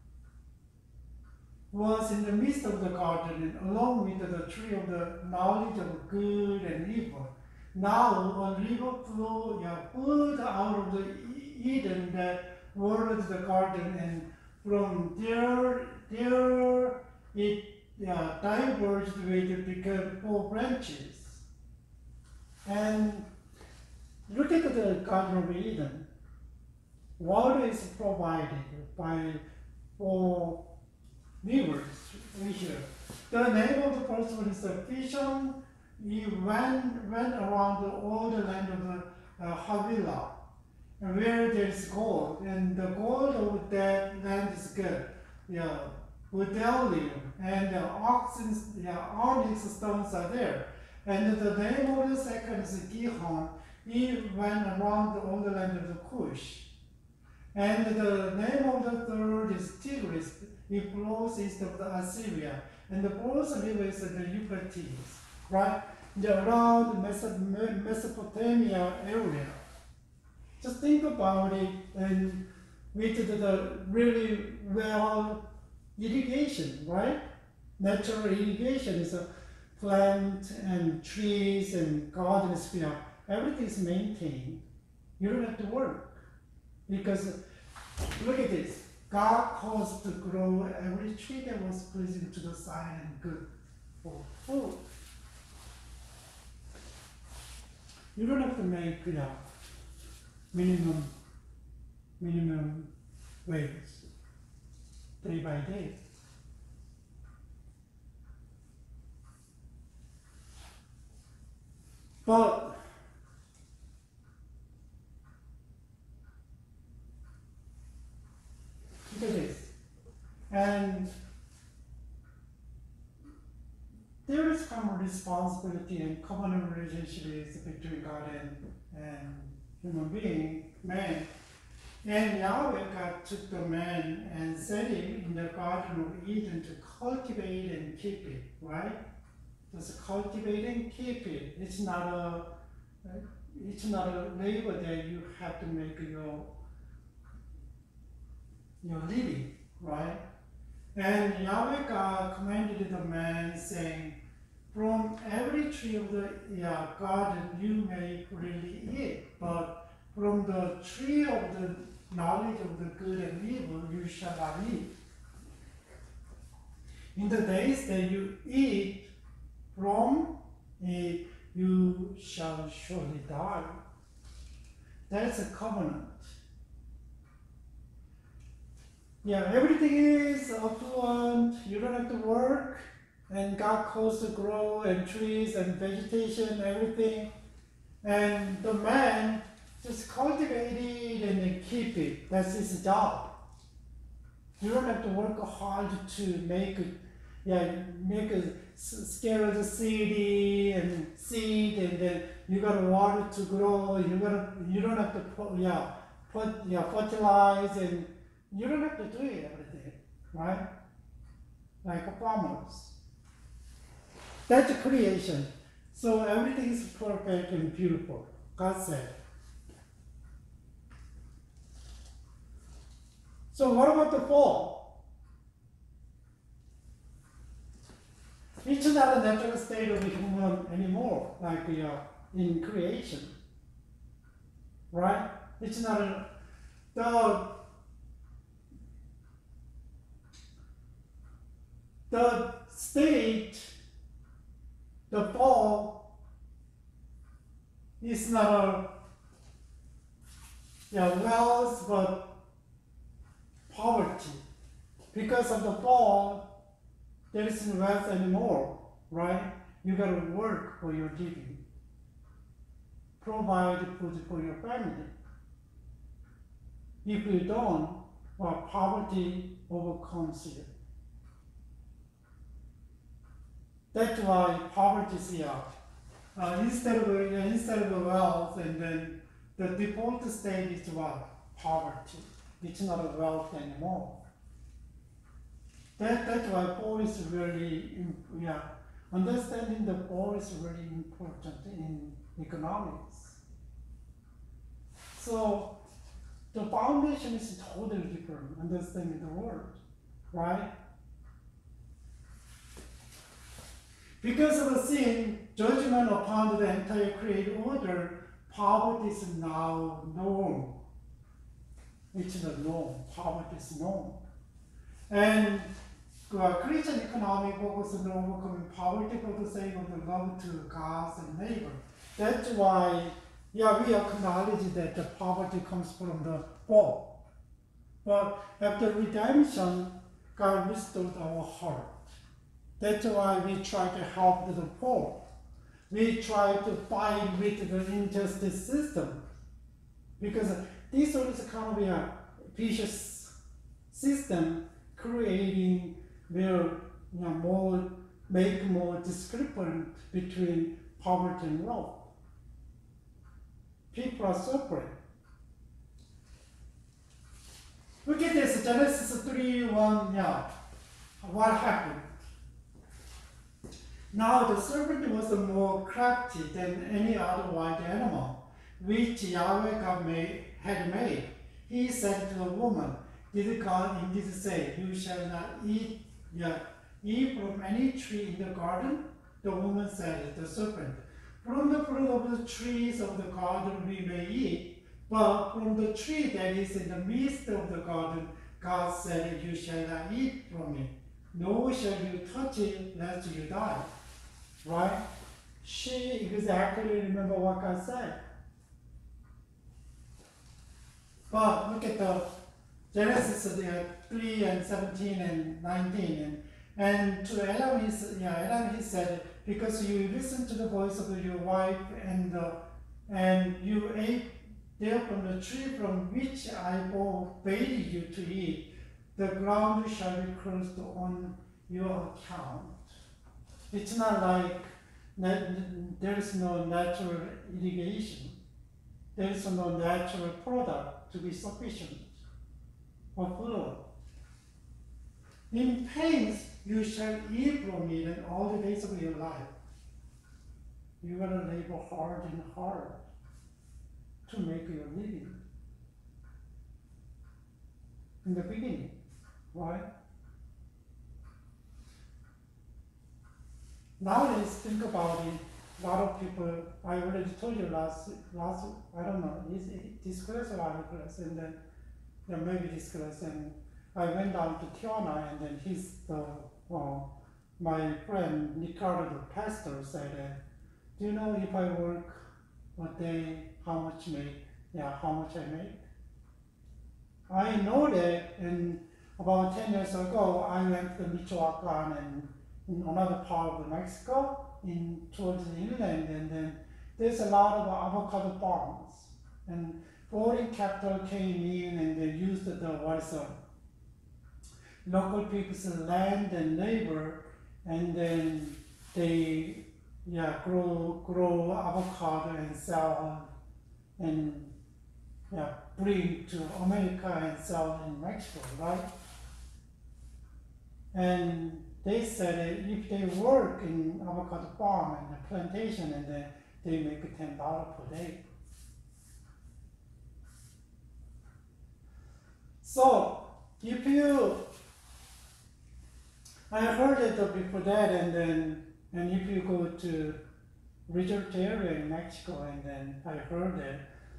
was in the midst of the garden, and along with the tree of the knowledge of good and evil. Now a river flowed, yeah, flowed out of the Eden that watered the garden, and from there, there it yeah, diverged with to become four branches. And look at the Garden of Eden. Water is provided by four rivers right here. The name of the first one is the Pishon. He went, went around all the land of the uh, Havilah, where there is gold, and the gold of that land is good. Yeah, bdellium and the oxen, yeah, onyx stones are there. And the name of the second is Gihon. He went around all the land of the Cush. And the name of the third is Tigris. It flows east of the Assyria. And the fourth river is the Euphrates, right? The around Mesopotamia area. Just think about it, and with the, the really well irrigation, right? Natural irrigation is a plant and trees and gardens, you know, everything is maintained. You don't have to work. Because look at this. God caused to grow every tree that was pleasing to the sight and good for food. You don't have to make, you know, minimum minimum wage day by day. But look at this. And there is common responsibility and common relationships between God and, and human being, man. And Yahweh God took the man and set him in the Garden of Eden to cultivate and keep it, right? Just cultivate and keep it. It's not a, it's not a labor that you have to make your your living, right? And Yahweh God commanded the man, saying, from every tree of the yeah, garden you may freely eat, but from the tree of the knowledge of the good and evil you shall not eat. In the days that you eat from it, you shall surely die. That's a covenant. Yeah, everything is affluent, you don't have to work, and God caused to grow, and trees and vegetation, everything. And the man just cultivate it and then keep it. That's his job. You don't have to work hard to make it, yeah, make a scale the seed and seed, and then you got water to grow. You got you don't have to put, yeah, put yeah fertilize, and you don't have to do it everything, right? Like farmers. That's creation. So everything is perfect and beautiful. God said. So what about the fall? It's not a natural state of the human anymore, like uh, in creation, right? It's not a, the the state, the fall is not a yeah, wealth, but poverty. Because of the fall, there isn't wealth anymore, right? You gotta work for your living. Provide food for your family. If you don't, well, poverty overcomes you. That's why poverty is here. Uh, instead of uh, instead of wealth, and then the default state is what? Poverty. It's not a wealth anymore. That, that's why fall is really, yeah, understanding the fall is really important in economics. So the foundation is totally different, understanding the world, right? Because of the sin, judgment upon the entire created order, poverty is now norm. It's the norm. Poverty is norm. And uh, Christian economic focuses on overcoming poverty for the sake of the love to God and neighbor. That's why, yeah, we acknowledge that the poverty comes from the fall. But after redemption, God restored our heart. That's why we try to help the poor. We try to fight with the injustice system. Because this is kind of a vicious system creating where you know, more, make more discrepant between poverty and wealth. People are suffering. Look at this, Genesis three one, yeah. What happened? Now the serpent was more crafty than any other wild animal, which Yahweh God made, had made. He said to the woman, did God indeed say, you shall not eat, yeah, eat from any tree in the garden? The woman said, the serpent, from the fruit of the trees of the garden we may eat, but from the tree that is in the midst of the garden, God said, you shall not eat from it, nor shall you touch it, lest you die. Right? She exactly remember what God said. But look at the Genesis three and seventeen and nineteen. And, and to Adam, he, yeah, Adam, he said, because you listened to the voice of your wife and, uh, and you ate there from the tree from which I forbade you to eat, the ground shall be cursed on your account. It's not like there is no natural irrigation. There is no natural product to be sufficient for food. In pains you shall eat from it in all the days of your life. You're going to labor hard and hard to make your living. in the beginning, right? Nowadays, think about it. A lot of people, I already told you last, last I don't know, is it this class or other class, and then, yeah, maybe this class, and I went down to Tijuana, and then he's the, well, my friend Ricardo, the pastor, said, uh, do you know if I work a day, how much make? Yeah, how much I make? I know that, and about ten years ago, I went to Michoacan and in another part of Mexico, in towards the inland, and then there's a lot of avocado farms. And foreign capital came in and they used the what is the local people's land and labor, and then they yeah grow grow avocado and sell and yeah bring to America and sell in Mexico, right? And they said that if they work in avocado farm and the plantation, and then they make ten dollars per day. So if you, I heard it before that, and then and if you go to resort area in Mexico, and then I heard that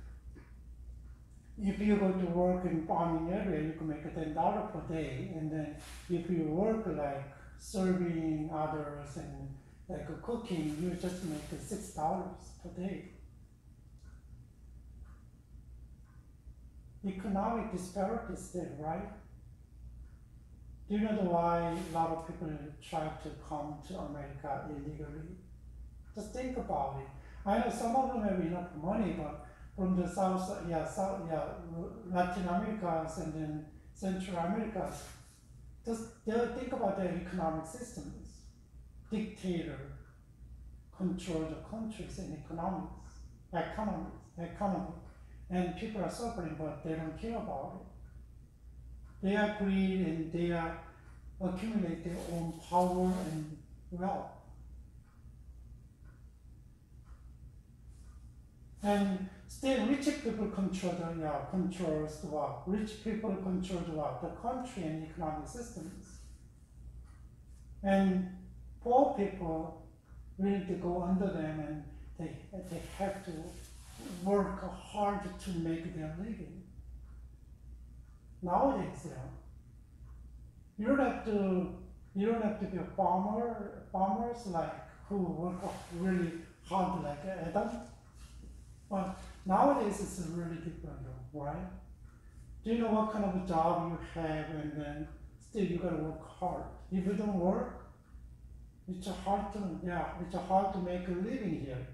if you go to work in farming area, you can make ten dollars per day, and then if you work like serving others and like cooking, you just make six dollars per day. Economic disparity is there, right? Do you know why a lot of people try to come to America illegally? Just think about it. I know some of them have enough money, but from the South, yeah, South, yeah, Latin Americans and then Central Americas, just think about their economic systems. Dictator control the countries and economics, economics, economy, and people are suffering, but they don't care about it. They are greed and they are accumulate their own power and wealth. And still, rich people control the yeah, controls the what? Rich people control the what? The country and economic systems. And poor people willing to go under them, and they they have to work hard to make their living. Nowadays, yeah, you don't have to you don't have to be a farmer farmers like who work really hard like Adam. But nowadays it's really different, right? Do you know what kind of a job you have, and then still you gotta work hard. If you don't work, it's hard to yeah, it's hard to make a living here.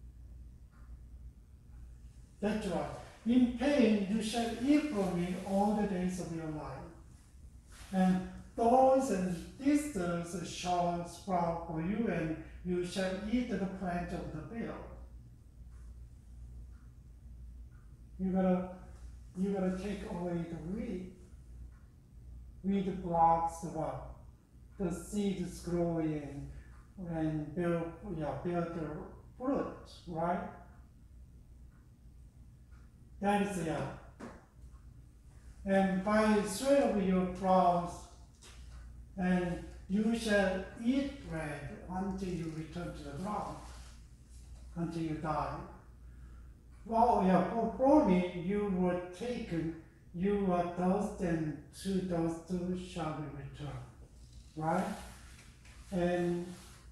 That's right. In pain you shall eat from it all the days of your life. And thorns and thistles shall sprout for you, and you shall eat the plant of the field. You gotta, you gotta take away the weed. Weed blocks the what? The seeds growing and bear, yeah, bear the fruit, right? That is yeah. And by sweat of your brows, and you shall eat bread until you return to the ground, until you die. Well, yeah, for, for me, you were taken, you are dust, and to dust shall be returned, right? And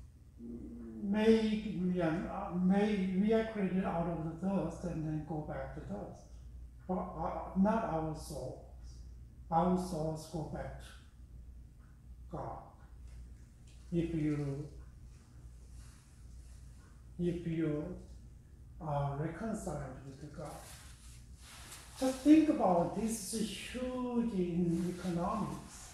may, yeah, may we are created out of the dust and then go back to dust. But uh, not our souls. Our souls go back to God. If you, if you are reconciled with God. Just think about this is huge in economics.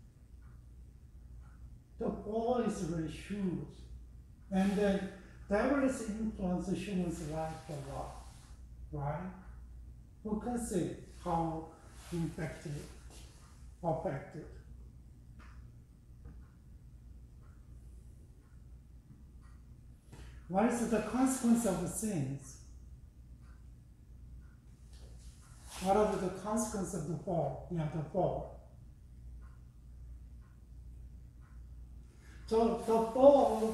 The ball is really huge. And then devil is influence human's life a lot, right? Who can see how infected, affected? What is the consequence of the sins? What are the consequences of the fall? Yeah, the fall. So the fall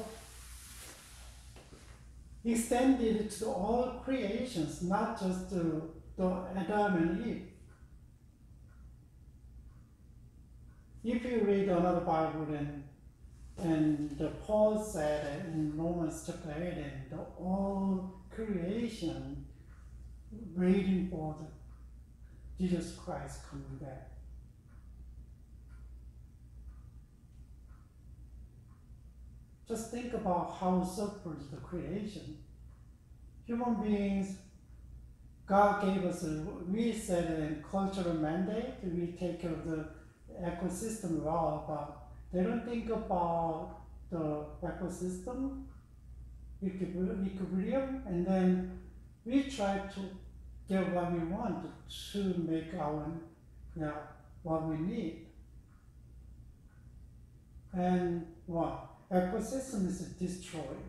extended to all creations, not just to the Adam and Eve. If you read another Bible, and and the Paul said in Romans chapter eight, and the all creation waiting for the Jesus Christ coming back. Just think about how suffers the creation. Human beings, God gave us a, we set a cultural mandate, we take care of the ecosystem well, but they don't think about the ecosystem, equilibrium, and then we try to get what we want to make our, yeah, what we need. And what? Ecosystem is destroyed.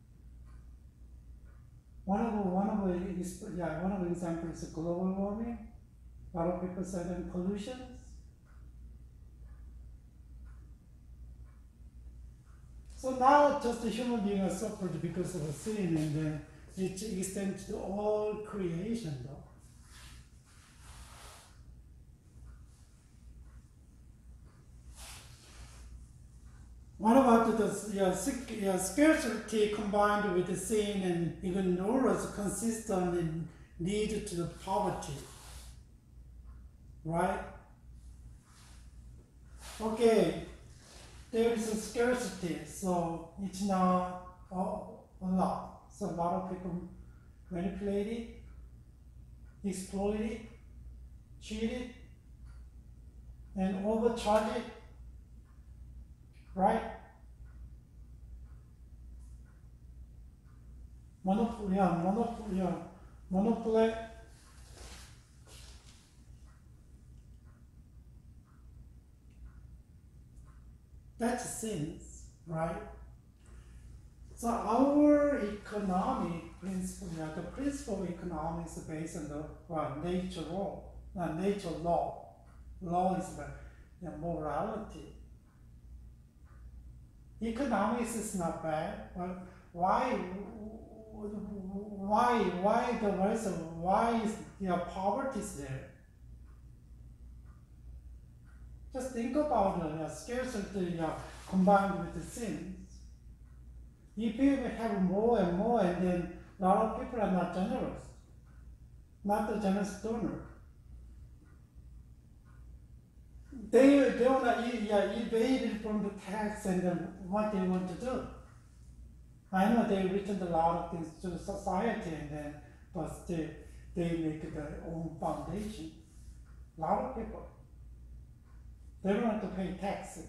One of the, one of the, yeah, one of the examples is global warming. A lot of people say that pollution. So now just the human being has suffered because of a sin, and then it extends to all creation though. What about the yeah, yeah, spirituality combined with the sin and ignorance consistent and lead to the poverty? Right? Okay, there is a scarcity, so it's not a, a lot. So a lot of people manipulate it, exploit it, cheat it, and overcharge it. Right? Monopoly, yeah, monopoly, yeah, monopoly. That's sins, right? So our economic principle, yeah, the principle of economics is based on the well, nature law, uh, nature law. Law is the yeah, morality. Economics is not bad, but why, why, why the reason, why is you know, poverty is there? Just think about the uh, scarcity uh, combined with the sins. If you have more and more, and then a lot of people are not generous, not the generous donor. They, they want to yeah, evade from the tax and then what they want to do. I know they returned a lot of things to society, and then but they, they make their own foundation. A lot of people. They don't want to pay taxes.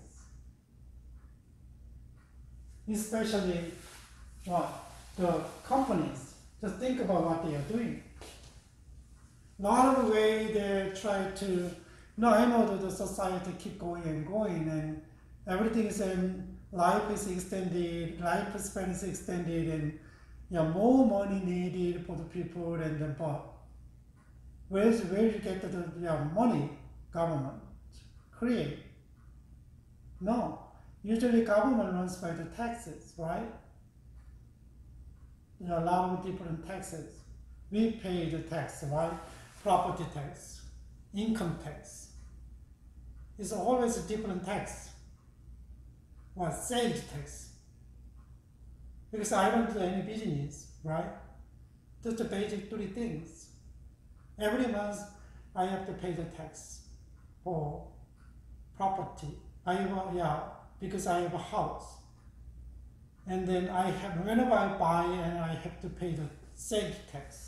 Especially what the companies. Just think about what they are doing. A lot of way they try to. No, I know that the society keep going and going, and everything is in life is extended, life span is extended, and yeah, more money needed for the people, and then but where's where you get the yeah, money? Government create. No, usually government runs by the taxes, right? There are a lot of different taxes. We pay the tax, right? Property tax, income tax. It's always a different tax. What, sales tax? Because I don't do any business, right? Just the basic three things. Every month I have to pay the tax for property. I have a, yeah, because I have a house. And then I have, whenever I buy, and I have to pay the sales tax.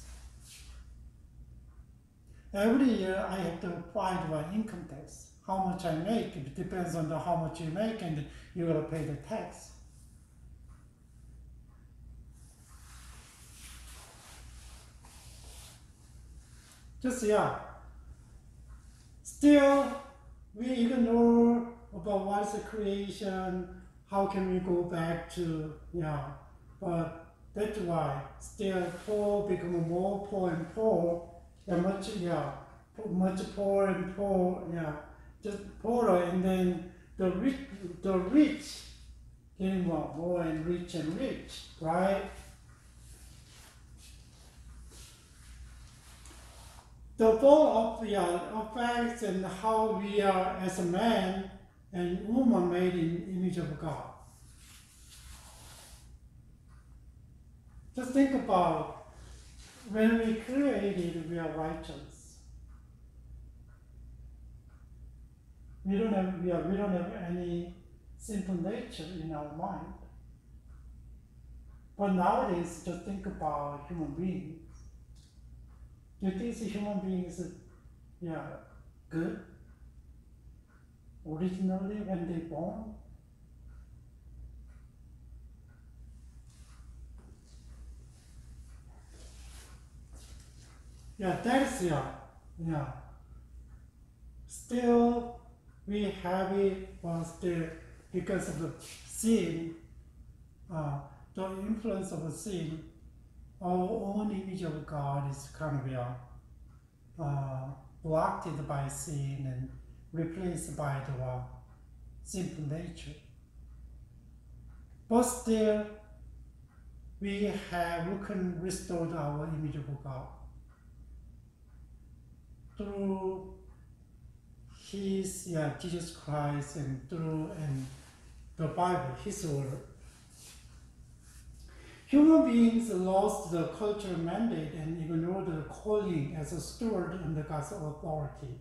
Every year I have to apply to my income tax. How much I make, it depends on the how much you make, and you gotta pay the tax. Just yeah. Still, we ignore about what's the creation, how can we go back to, yeah, but that's why still poor become more poor and poor, and much, yeah, much poor and poor, yeah, just poorer, and then the rich, the rich getting more, more and rich and rich, right? The full of yeah, effects and how we are as a man and woman made in image of God. Just think about when we created, we are righteous. We don't have we, are, we don't have any sinful nature in our mind. But nowadays, just think about human beings. Do you think human beings are yeah, good? Originally, when they born? Yeah, that's yeah, yeah. Still, we have it, but still, because of the sin, uh, the influence of the sin, our own image of God is kind of yeah, uh, blocked by sin and replaced by the uh, sinful nature. But still, we have we can restore our image of God through His yeah, Jesus Christ and through and the Bible, His word. Human beings lost the cultural mandate and ignored the calling as a steward under God's authority.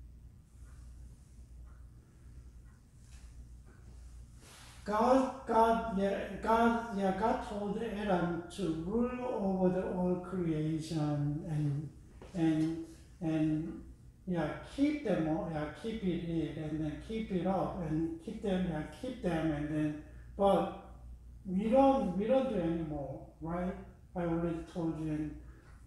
God, God, yeah, God, yeah, God told Adam to rule over the whole creation and and and yeah, keep them, yeah, keep it in and then keep it up and keep them, yeah, keep them and then, but we don't, we don't do anymore, right? I already told you. And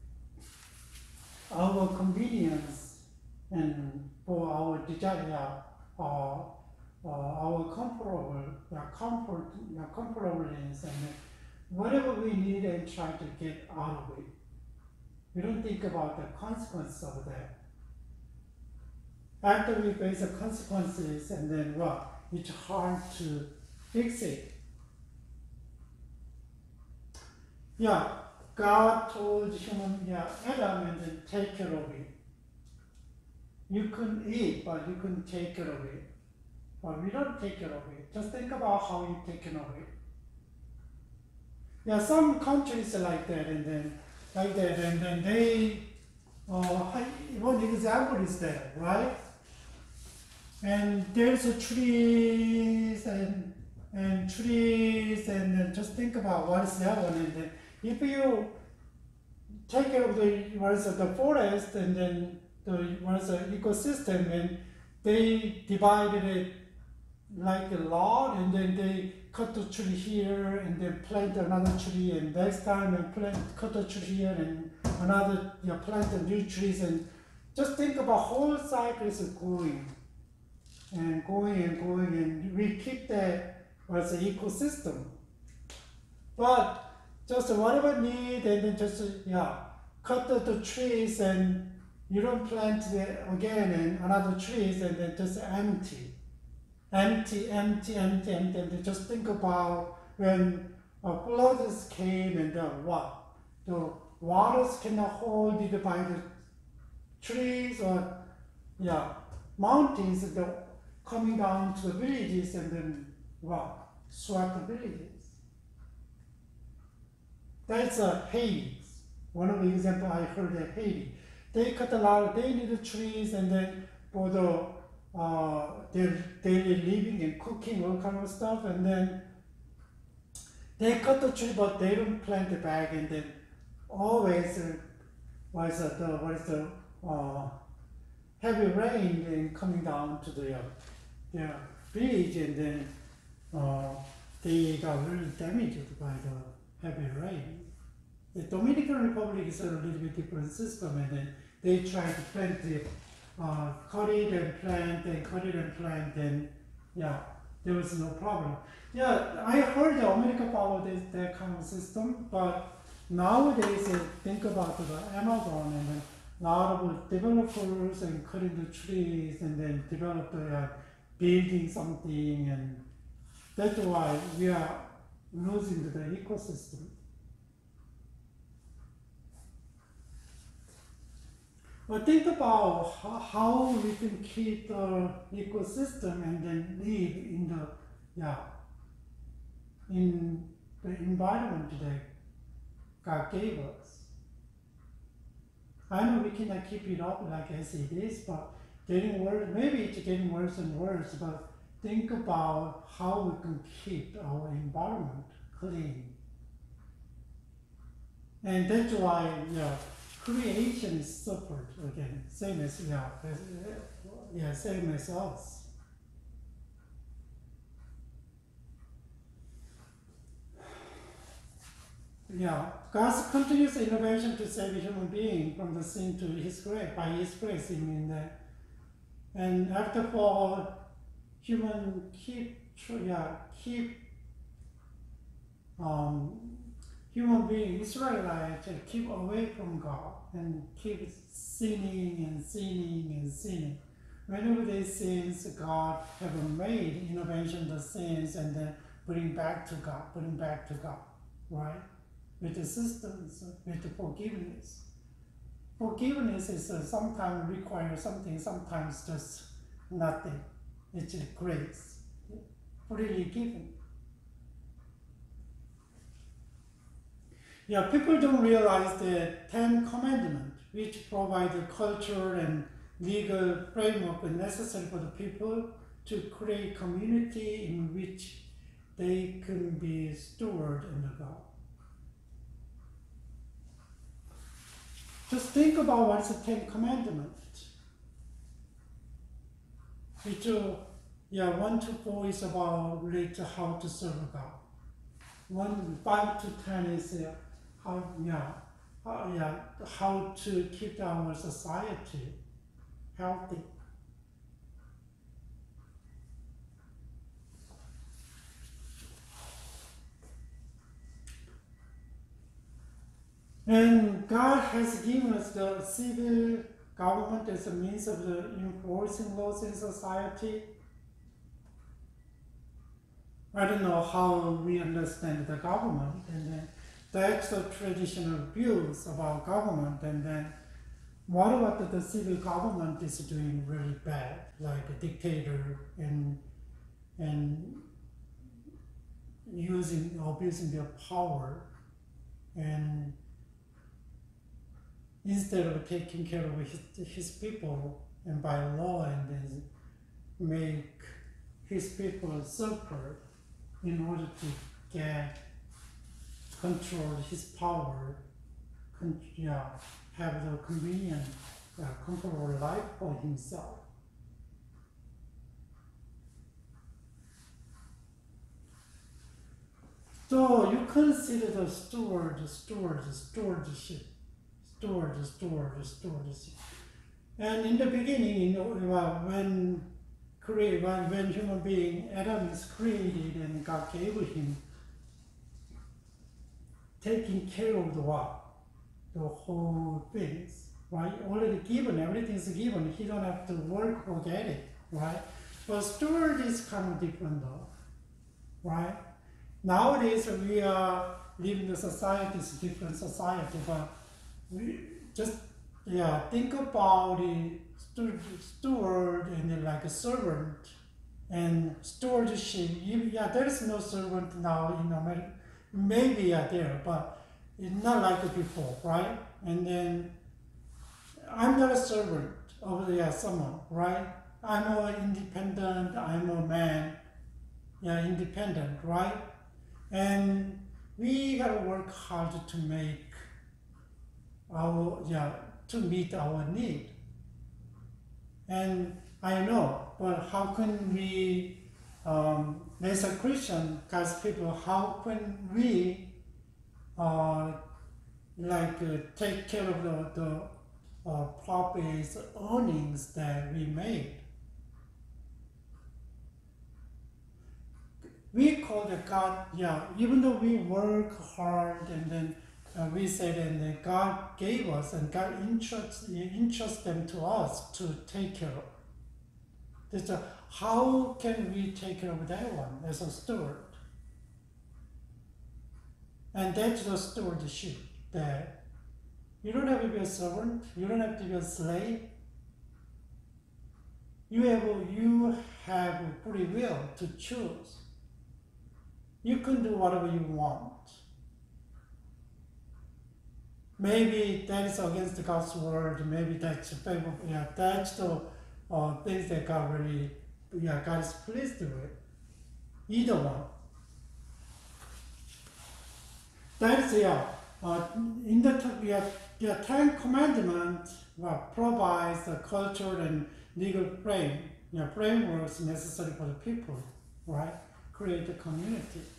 our convenience and for our desire, uh, uh, our comfortable, yeah, comfort, yeah, comfortableness, and whatever we need and try to get out of it. We don't think about the consequences of that. After we face the consequences, and then what? Well, it's hard to fix it. Yeah, God told human, yeah, Adam, and then take care of it. You couldn't eat, but you couldn't take care of it. But we don't take care of it. Just think about how you take care of it. Yeah, some countries are like that, and then like that, and then they, uh, one example is that, right? And there's a trees and and trees, and then just think about what is that one, and then if you take care of the what is it, the forest, and then the what is the ecosystem, and they divided it like a lot, and then they cut the tree here, and then plant another tree, and next time and plant cut the tree here, and another, you know, plant the new trees, and just think about whole cycle is going and going and going, and we keep that as an ecosystem. But just whatever need, and then just yeah, cut the, the trees, and you don't plant the, again and another trees, and then just empty, empty, empty, empty, empty. And just think about when uh, floods came, and the what the waters cannot hold it by the trees or yeah mountains, the coming down to the villages, and then what swept the villages. That's a Haiti. One of the examples I heard at Haiti. They cut a lot, they need the trees, and then for the uh, their daily living and cooking, all kind of stuff, and then they cut the tree, but they don't plant it back, and then always uh, what is the what is the uh, heavy rain and coming down to the uh, their village, and then uh, they got really damaged by the heavy rain. The Dominican Republic is a little bit different system, and then they try to plant the, uh, cut it and plant and cut it and plant, and yeah, there was no problem. Yeah, I heard that America followed this, that kind of system, but nowadays, uh, think about the Amazon, and then lot of developers and cutting the trees and then develop the uh, building something, and that's why we are losing the ecosystem. But think about how, how we can keep the ecosystem and then live in the, yeah, in the environment that God gave us. I know we cannot keep it up like as it is, but getting worse, maybe it's getting worse and worse, but think about how we can keep our environment clean. And that's why, yeah, creation is suffered again, same as, yeah, as, yeah, same as us. Yeah, God's continuous innovation to save a human being from the sin to His grace, by His grace, I mean that. And after fall, human keep, yeah, keep, um, human being, Israelites, keep away from God and keep sinning and sinning and sinning. Whenever they sin, God have made innovation the sins and then bring back to God, bring back to God, right? With assistance, with forgiveness. Forgiveness is uh, sometimes requires something, sometimes just nothing. It's a grace, freely given. Yeah, people don't realize the Ten Commandments, which provide the culture and legal framework necessary for the people to create community in which they can be steward under God. Just think about what's the Ten Commandments. Which, uh, yeah, one to four is about relate to how to serve God. One, five to ten is uh, how, yeah, how, yeah, how to keep our society healthy. And God has given us the civil government as a means of the enforcing laws in society. I don't know how we understand the government, and then that's the traditional views about government, and then what about the civil government is doing really bad, like a dictator and and using abusing their power, and instead of taking care of his, his people and by law and then make his people suffer in order to get control his power, con- yeah, have the convenient, uh, comfortable life for himself. So you consider the steward, steward, stewardship, steward, steward, stewardship. And in the beginning, you know, when create, when, when human being Adam is created and God gave him taking care of the what? The whole things, right? Already given, everything's given. He don't have to work or get it, right? But steward is kind of different though, right? Nowadays we are living in a society, it's a different society, but we just, yeah, think about the steward and then like a servant and stewardship. Yeah, there is no servant now in America. Maybe yeah, there, but it's not like before, right? And then I'm not a servant of yeah, someone, right? I'm an independent, I'm a man, yeah, independent, right? And we gotta work hard to make our, yeah, to meet our need. And I know, but how can we, um, as a Christian, God's people, how can we, uh, like, uh, take care of the, the uh, profits, earnings that we made? We call the God, yeah, even though we work hard and then uh, we said, and then God gave us, and God entrust, entrust them to us to take care of. That's a, how can we take care of that one as a steward? And that's the stewardship. That you don't have to be a servant. You don't have to be a slave. You have you have free will to choose. You can do whatever you want. Maybe that is against God's word. Maybe that's favorable. Yeah, that's the uh, things that God really, yeah, God is pleased with. Either one. That's yeah. Uh, in the yeah, the Ten Commandments uh, provides the cultural and legal frame, yeah, frameworks necessary for the people, right? Create the communities.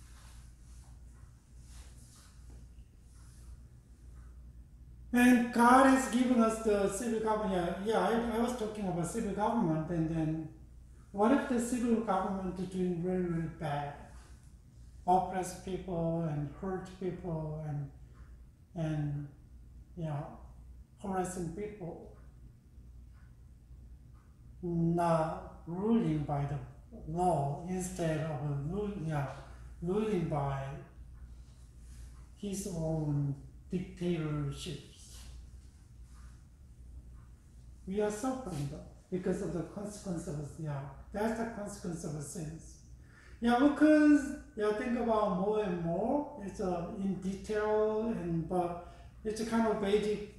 And God has given us the civil government. Yeah, yeah I, I was talking about civil government, and then what if the civil government is doing really, really bad? Oppress people and hurt people and and yeah, harassing people, not ruling by the law instead of ruling, yeah, ruling by his own dictatorships. We are suffering though because of the consequence of yeah, that's the consequence of sins. Yeah, because yeah, think about more and more. It's uh, in detail, and but it's a kind of basic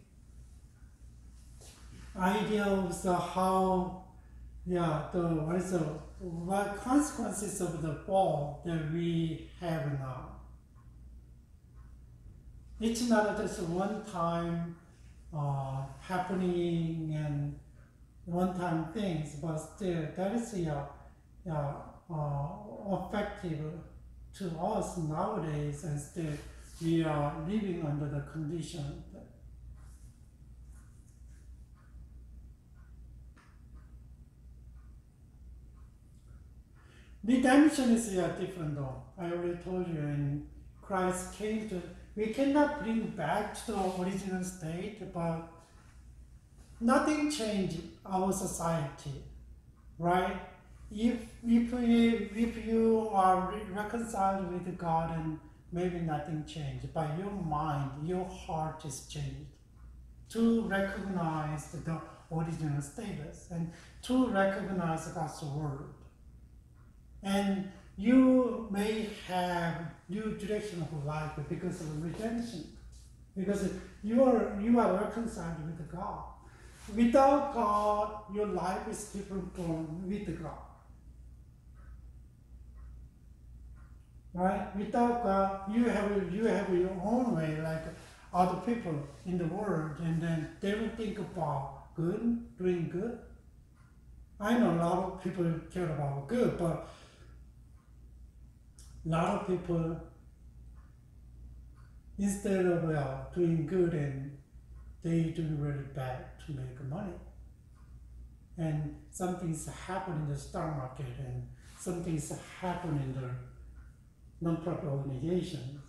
idea of the how yeah the what is the what consequences of the fall that we have now. It's not just one time uh, happening and one time things, but still that is yeah yeah. Uh, effective to us nowadays, and still we are living under the condition. Redemption is yeah, different though. I already told you, and Christ came to, we cannot bring back to the original state, but nothing changed our society, right? If, if, we, if you are reconciled with God, and maybe nothing changed, but your mind, your heart is changed to recognize the original status and to recognize God's word. And you may have new direction of life because of redemption, because you are, you are reconciled with God. Without God, your life is different from with God. Right? Without God, you have you have your own way, like other people in the world, and then they will think about good, doing good. I know a lot of people care about good, but a lot of people, instead of uh, doing good, and they do really bad to make money. And something's happening in the stock market, and something's happening in the non-profit organizations.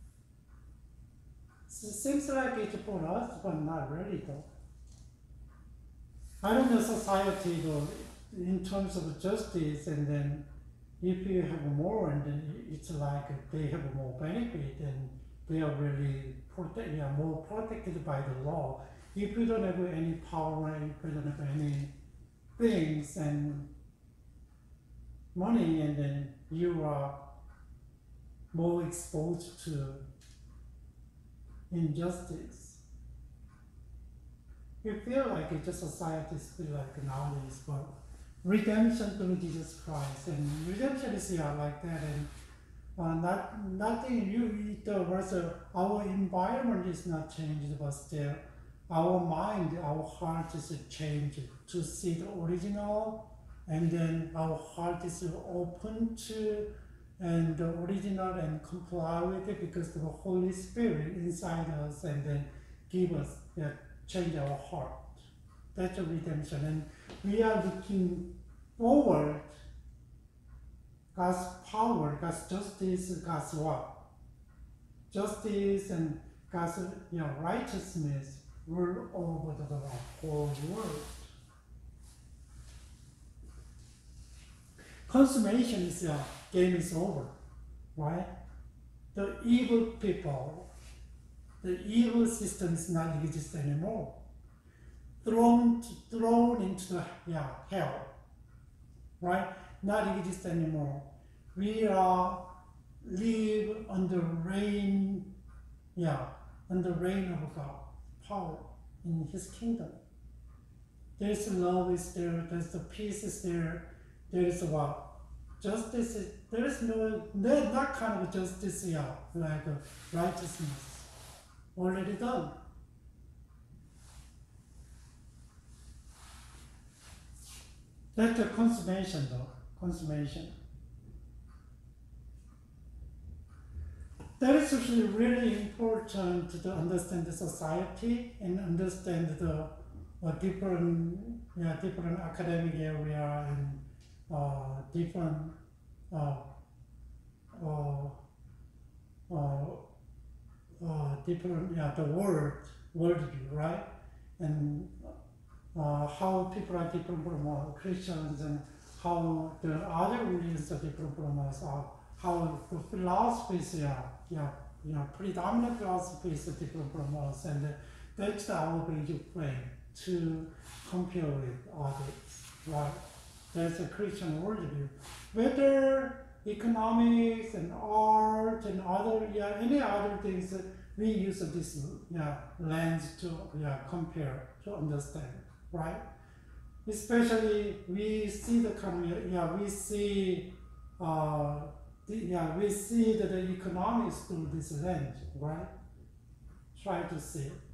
So it seems like it's for us, but not really though. I don't know society though, in terms of justice, and then if you have more, and then it's like they have more benefit, and they are really protect, yeah, more protected by the law. If you don't have any power, if you don't have any things and money, and then you are more exposed to injustice. You feel like it's just society is feel like nowadays, but redemption through Jesus Christ, and redemption is yeah, like that, and uh, not nothing. You the was uh, our environment is not changed, but still our mind, our heart is changed to see the original, and then our heart is open to and the original and comply with it, because the Holy Spirit inside us, and then give us, yeah, change our heart. That's a redemption, and we are looking forward God's power, God's justice, God's what? Justice and God's you know, righteousness rule over the whole world. Consummation is uh, game is over, right? The evil people, the evil system is not exist anymore. Thrown thrown into the yeah, hell, right? Not exist anymore. We are live under reign, yeah, under reign of God, power in His kingdom. There is love is there. There's the peace is there. There is what justice. Is, there is no not, not kind of justice, yeah, like uh, righteousness already done. That's the consummation, though. Consummation. That is actually really important to understand the society and understand the uh, different, yeah, different academic area and uh, different uh, uh, uh, uh, different, yeah, the world, worldview, right? And uh, how people are different from uh, Christians and how the other religions are different from us, uh, how the philosophies, yeah, yeah, yeah, predominant philosophies are different from us, and uh, that's our basic frame to compare with others, right? That's a Christian worldview. Whether economics and art and other, yeah, any other things, uh, we use this yeah, lens to yeah, compare, to understand, right? Especially we see the kind of, yeah, we see, uh, the, yeah, we see that the economics through this lens, right? Try to see it.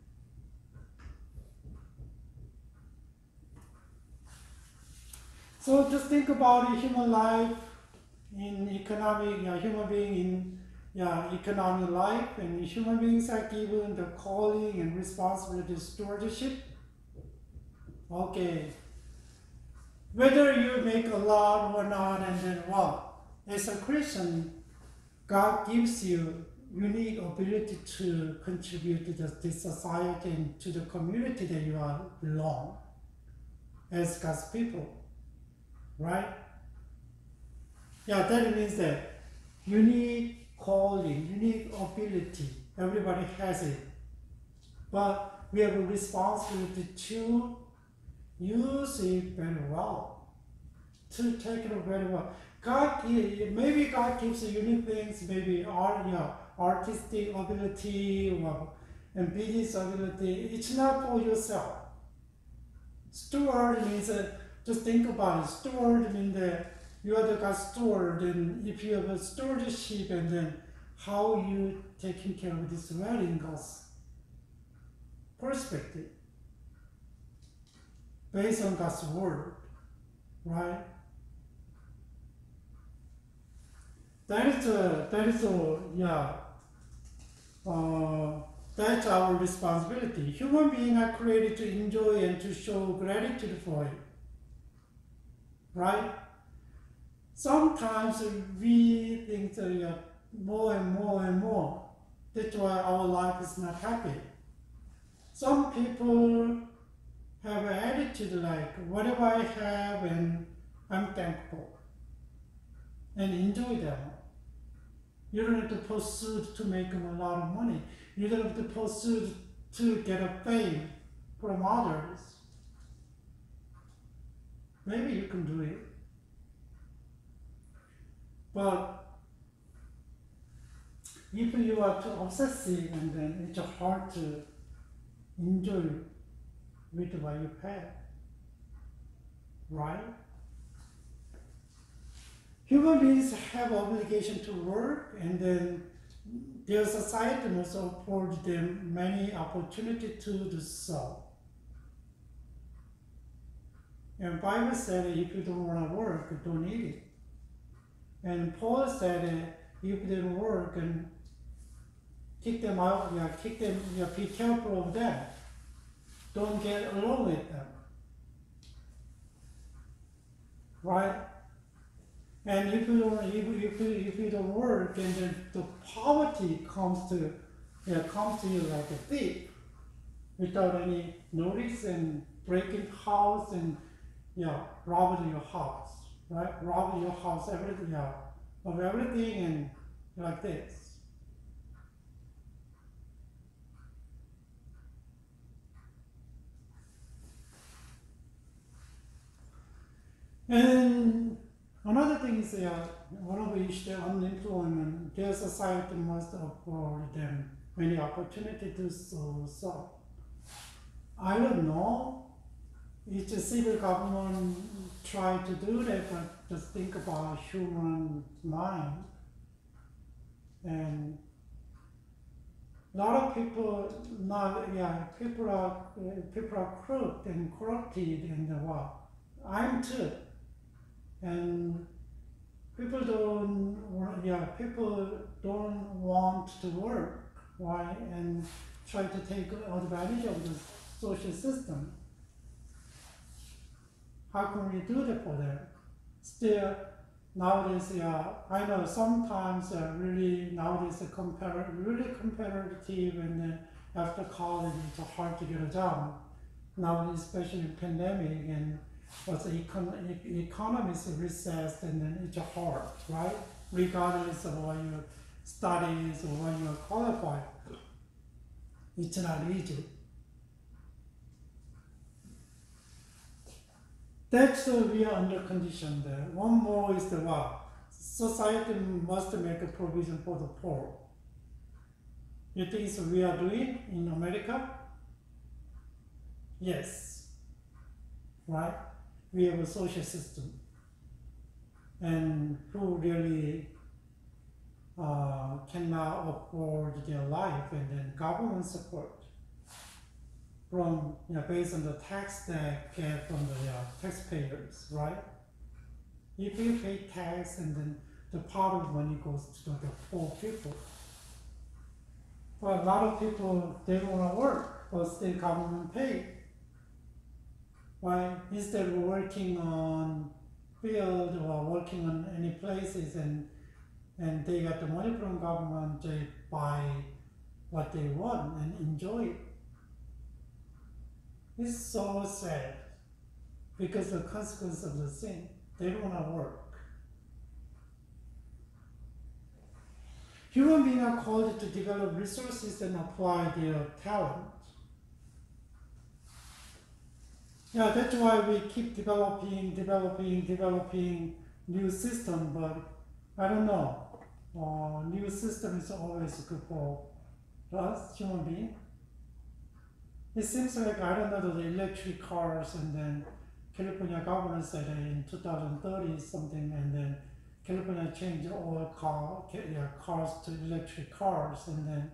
So just think about human life in economic, yeah, human being in yeah, economic life, and human beings are given the calling and responsibility to stewardship. Okay. Whether you make a lot or not, and then what? As a Christian, God gives you unique ability to contribute to the, the society and to the community that you are belong as God's people, right? Yeah, that means that unique calling, unique ability, everybody has it. But we have a responsibility to use it very well, to take it very well. God, maybe God gives you unique things, maybe art, yeah, artistic ability or and business ability. It's not for yourself. Steward means, uh, just think about it. Steward means that you are the God's steward, and if you have a stewardship, and then how you taking care of this well in God's perspective, based on God's word, right? That is a, that is a, yeah, uh, that's our responsibility. Human beings are created to enjoy and to show gratitude for it, right? Sometimes we think that we are more and more and more. That's why our life is not happy. Some people have an attitude like, whatever I have, and I'm thankful, and enjoy them. You don't have to pursue to make them a lot of money. You don't have to pursue to get a fame from others. Maybe you can do it. But if you are too obsessive, and then it's hard to enjoy with what you have, right? Human beings have obligation to work, and then their society must afford them many opportunities to do so. And Bible said, if you don't want to work, don't eat it. And Paul said, if they don't work, and kick them out, yeah, kick them, yeah, be careful of them. Don't get along with them. Right? And if you don't, if, if, you, if you don't work, and then the poverty comes to yeah, come to you like a thief without any notice and breaking house and yeah, robbing your house, right? Rob your house, everything, yeah, of everything and like this. And another thing is, yeah, one of the issues, the unemployment, their society must afford them many opportunities to so, so. I don't know. Each civil government try to do that, but just think about human mind. And a lot of people, not yeah, people are uh, people are crooked and corrupted and what. I'm too. And people don't want, yeah, people don't want to work, right? And try to take advantage of the social system. How can we do that for them? Still, nowadays, yeah, I know sometimes uh, really nowadays uh, compar- really competitive, and then after college it's hard to get a job. Now, especially in pandemic and what's the econ- e- economy is recessed, and then it's hard, right? Regardless of what your studies or what you are qualified, it's not easy. That's uh, we are under condition there. One more is the what? Society must make a provision for the poor. You think so we are doing in America? Yes. Right? We have a social system. And who really uh, cannot afford their life, and then government support from, you know, based on the tax that get from the uh, taxpayers, right? If you pay tax, and then the part of money goes to the poor people. But a lot of people, they don't want to work, but still government pay. Right? Instead of working on field or working on any places, and and they got the money from government, they buy what they want and enjoy it. It's so sad because the consequence of the sin, they don't want to work. Human beings are called to develop resources and apply their talent. Yeah, that's why we keep developing, developing, developing new system, but I don't know. Uh, new system is always good for us, human beings. It seems like, I don't know, the electric cars, and then California government said in two thousand thirty something, and then California changed all car, yeah, cars to electric cars, and then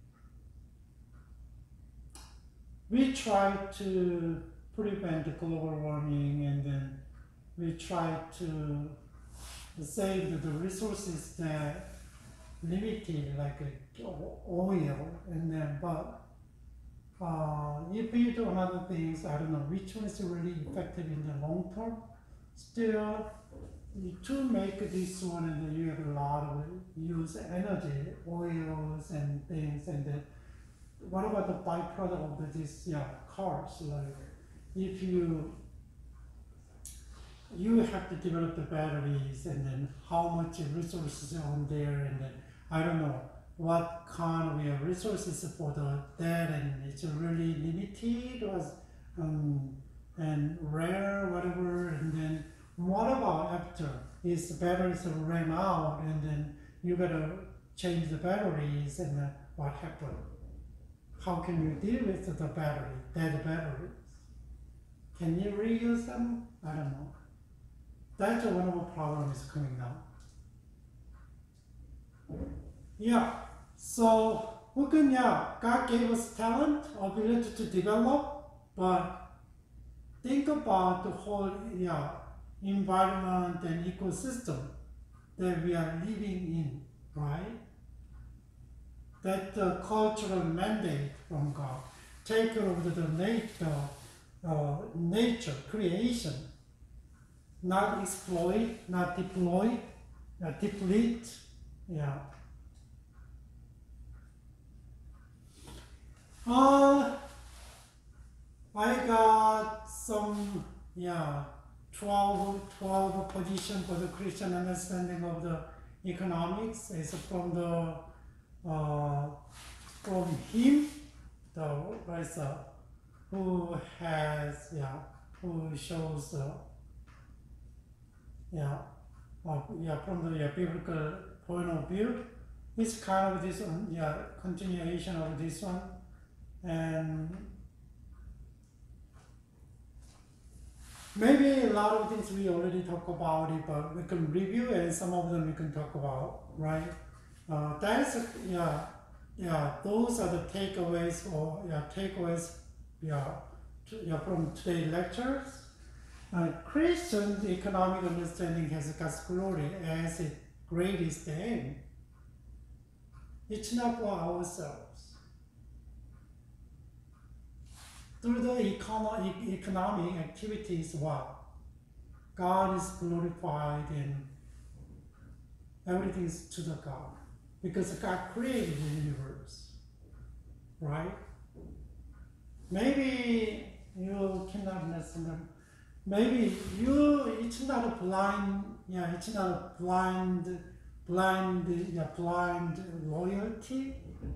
we try to prevent global warming, and then we try to save the resources that limited, like uh, oil, and then but uh, if you do other things, I don't know which one is really effective in the long term. Still, to make this one, and you have a lot of use energy, oils and things, and then what about the byproduct of this, yeah, cars? Like if you you have to develop the batteries, and then how much resources are on there, and then I don't know what kind of yeah, resources for the that, and it's really limited or um, and rare, whatever, and then what about after is the batteries ran out, and then you gotta change the batteries, and uh, what happened? How can you deal with the battery, dead batteries? Can you reuse them? I don't know. That's one of the problems coming now. Yeah, so we can, yeah, God gave us talent, ability to develop, but think about the whole, yeah, environment and ecosystem that we are living in, right? That the cultural mandate from God, take care of the nature, uh, nature, creation, not exploit, not deploy, not deplete, yeah. Uh, I got some, yeah, twelve, twelve position for the Christian understanding of the economics. It's from the, uh, from him, the writer, who has, yeah, who shows the, yeah, uh, yeah, from the yeah, biblical point of view. It's kind of this one, yeah, continuation of this one. And maybe a lot of things we already talked about it, but we can review and some of them we can talk about, right? Uh, that's, yeah, yeah, those are the takeaways or, yeah, takeaways, yeah, to, yeah, from today's lectures. Uh, Christian economic understanding has God's glory as its greatest aim. It's not for ourselves. Through the econo- e- economic activities, what? God is glorified and everything is to the God. Because God created the universe. Right? Maybe you cannot understand. Maybe you, it's not a blind, yeah, it's not a blind, blind, yeah, blind loyalty.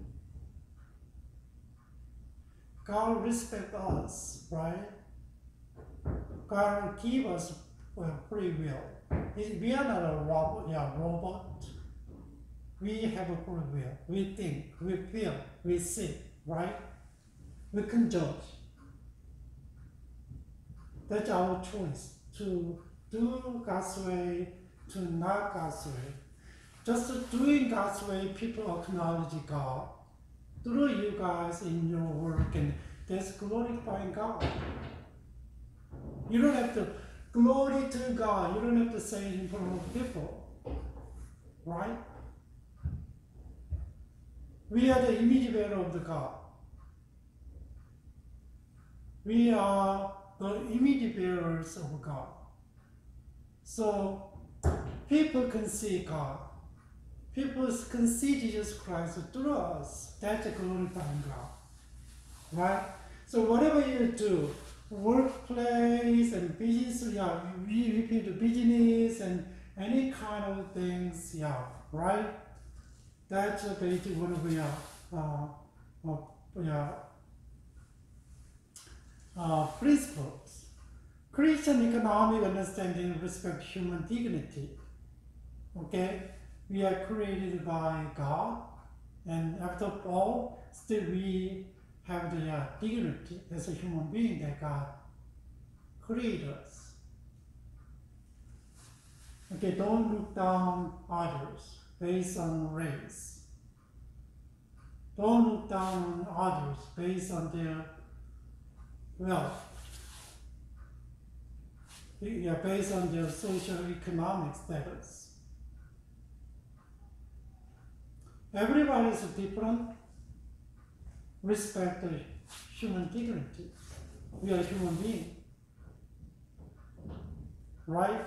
God respects us, right? God give us well, free will. We are not a robot, yeah, robot. We have a free will. We think, we feel, we see, right? We can judge. That's our choice, to do God's way, to not God's way. Just doing God's way, people acknowledge God. Through you guys in your work, and that's glorifying God. You don't have to glory to God. You don't have to say it in front of people, right? We are the image bearer of the God. We are the image bearers of God. So people can see God. People can see Jesus Christ through us. That's a glorifying God. Right? So whatever you do, workplace and business, yeah, we repeat the business and any kind of things, yeah, right? That's a basic one of the uh, uh, yeah, uh, principles. Christian economic understanding respect human dignity. Okay? We are created by God, and after all, still we have the uh, dignity as a human being that God created us. Okay, don't look down others based on race. Don't look down on others based on their wealth. Yeah, based on their socio-economic status. Everybody is different. Respect the human dignity. We are human beings. Right?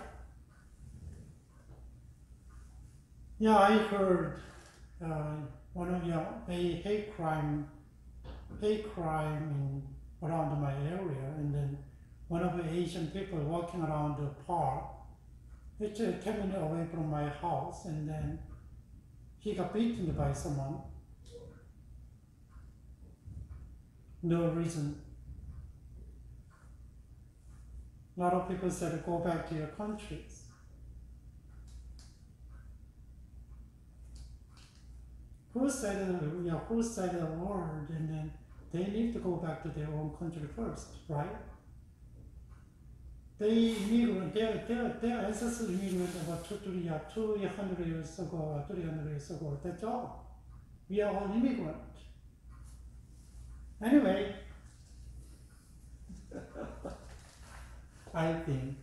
Yeah, I heard uh, one of your a hate crime, hate crime in, around my area, and then one of the Asian people walking around the park. It's uh, ten minutes away from my house, and then he got beaten by someone. No reason. A lot of people said, go back to your countries. Who said, you know, who said a word, and then they need to go back to their own country first, right? They immigrant, their, their, their ancestors immigrated about two, three, uh, two hundred years ago, three hundred years ago. That's all. We are all immigrants. Anyway, I think,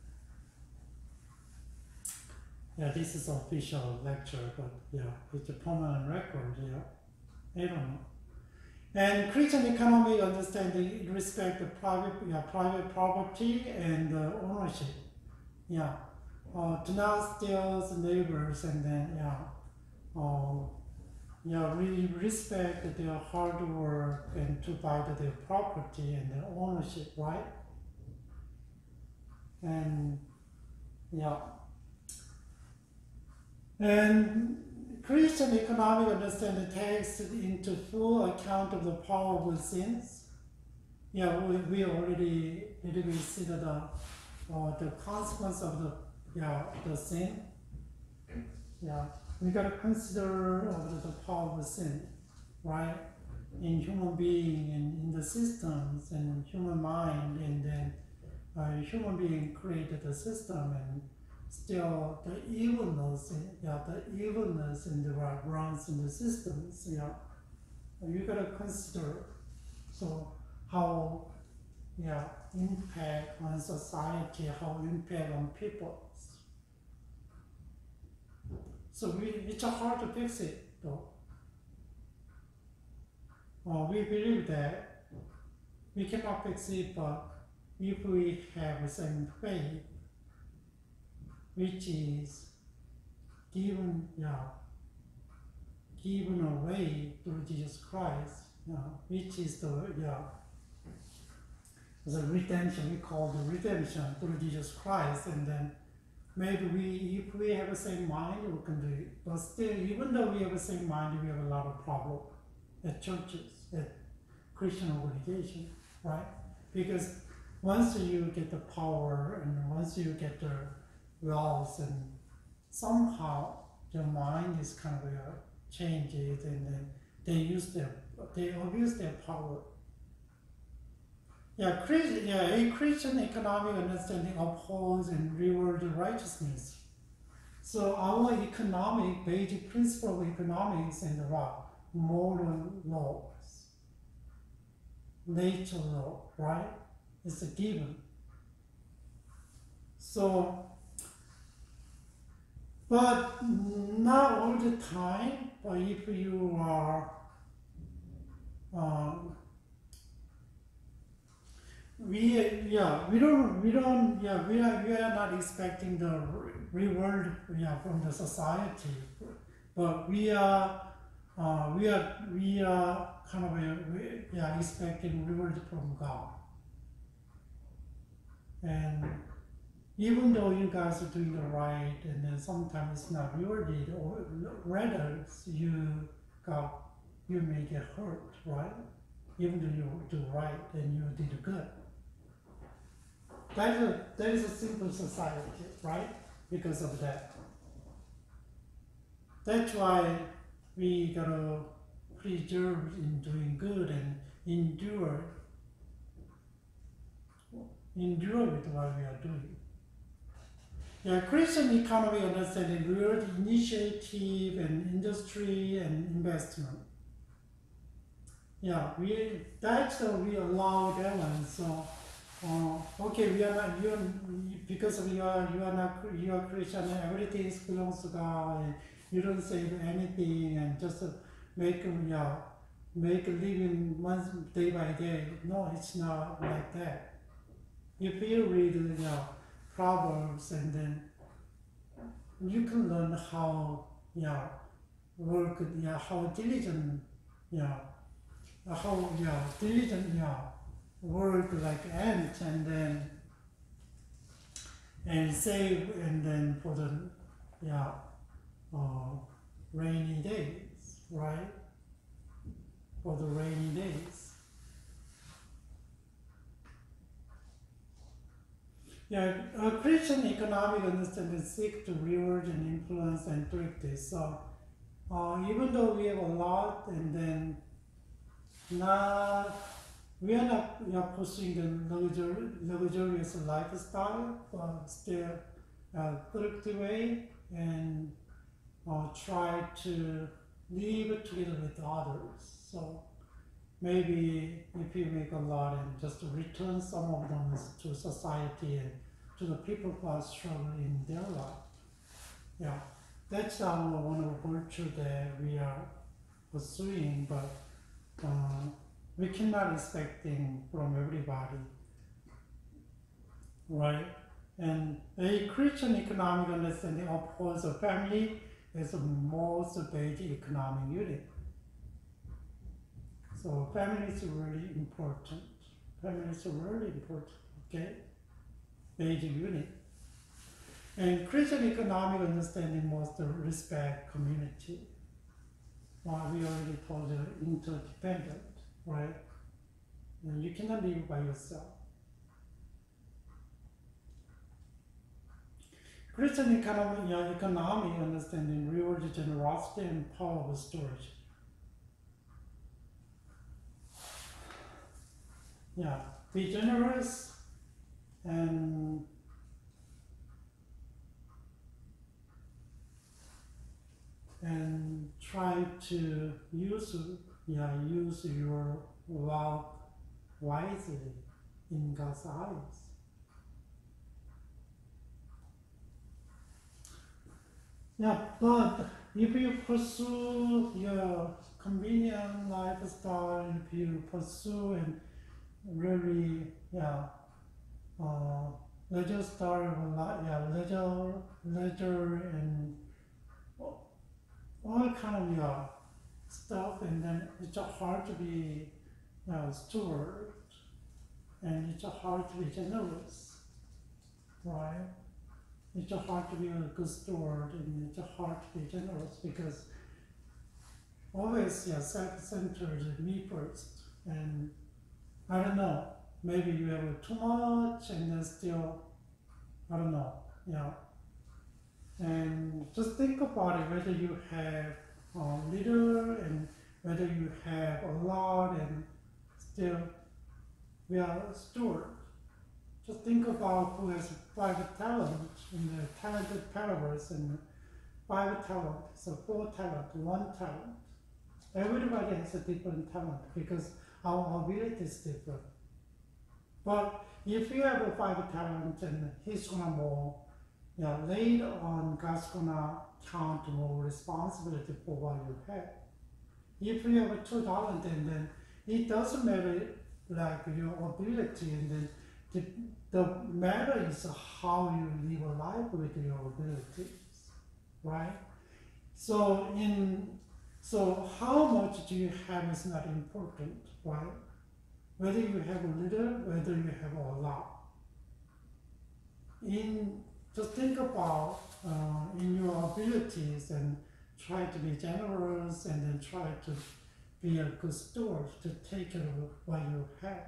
yeah, this is official lecture, but yeah, it's a permanent record, yeah. I don't know. And Christian economic understanding respect the private, yeah, private property and uh, ownership. Yeah, uh, do not steal the neighbors, and then yeah, uh, yeah, we respect their hard work and to buy their property and their ownership, right? And yeah, and Christian economic understanding takes into full account of the power of sins. Yeah, we, we already did we see the uh, the consequence of the yeah the sin. Yeah, we gotta consider of the, the power of sin, right? In human being and in the systems and human mind, and then uh, human being created the system, and still the evilness, in, yeah, the evilness in the right runs in the systems. Yeah, you gotta consider so how yeah impact on society, how impact on people. So we, it's hard to fix it though. Uh, we believe that we cannot fix it, but if we have the same faith, which is given, yeah, given away through Jesus Christ, yeah, which is the yeah, the redemption we call the redemption through Jesus Christ, and then maybe we, if we have the same mind, we can do it. But still, even though we have the same mind, we have a lot of problems at churches, at Christian organizations, right? Because once you get the power and once you get the wealth, and somehow your mind is kind of uh, changes, and then they use their, they abuse their power. Yeah, Christian, yeah, a Christian economic understanding upholds and rewards righteousness. So our economic, basic principle of economics and what? Moral laws, nature law, right? It's a given. So, but not all the time, but if you are um, we yeah we don't we don't yeah we are we are not expecting the reward yeah from the society, but we are uh, we are we are kind of a, we, yeah expecting reward from God. And even though you guys are doing the right, and then sometimes it's not rewarded, or rather you got you may get hurt, right? Even though you do right and you did good. That is a, that is a simple society, right? Because of that. That's why we gotta preserve in doing good and endure, endure with what we are doing. Yeah, Christian economy understanding reward initiative and industry and investment. Yeah, we that's uh, we allow that one. So. Uh, okay, we are not, you are, because of you are, you are not, you are Christian, and everything belongs to God, and you don't say anything, and just uh, make, yeah, make a living month, day by day. No, it's not like that. If you read yeah, Proverbs, and then you can learn how, yeah, work, yeah, how diligent, yeah, how, yeah, diligent, yeah, work like ants, and then and save, and then for the yeah uh, rainy days, right? For the rainy days. Yeah, a Christian economic understanding seek to reward and influence and direct this. So uh, even though we have a lot, and then not we are not we are pursuing the luxur luxurious lifestyle, but still uh, productive way, and uh, try to live together with others. So maybe if you make a lot and just return some of them to society and to the people who are struggling in their life. Yeah, that's our one of the virtue that we are pursuing, but uh, we cannot expecting from everybody, right? And a Christian economic understanding upholds a family as the most basic economic unit. So family is really important. Family is really important, okay? Major unit. And Christian economic understanding was the respect community. Well, we already told you interdependent, right? And you cannot live by yourself. Christian economic, yeah, economic understanding rewards generosity and power of storage. Yeah, be generous and and try to use yeah use your wealth wisely in God's eyes. Yeah, but if you pursue your convenient lifestyle, if you pursue and really, yeah, uh, leisure style, yeah, leisure, leisure and all kind of yeah, stuff, and then it's hard to be uh, steward, and it's hard to be generous, right? It's hard to be a good steward, and it's hard to be generous because always, yeah, self-centered, me first, and I don't know, maybe you have too much, and then still, I don't know, yeah. And just think about it, whether you have a little and whether you have a lot, and still we are steward. Just think about who has five talents in the talented parables and five talent, so four talent, one talent. Everybody has a different talent because our ability is different. But if you have a five talent and he's gonna more, yeah, later on God's gonna count more responsibility for what you have. If you have a two talent and then it doesn't matter like your ability, and then the, the matter is how you live a life with your abilities, right? So in so how much do you have is not important, right? Whether you have a little, whether you have a lot. In just think about uh, in your abilities and try to be generous, and then try to be a good steward to take care of what you have.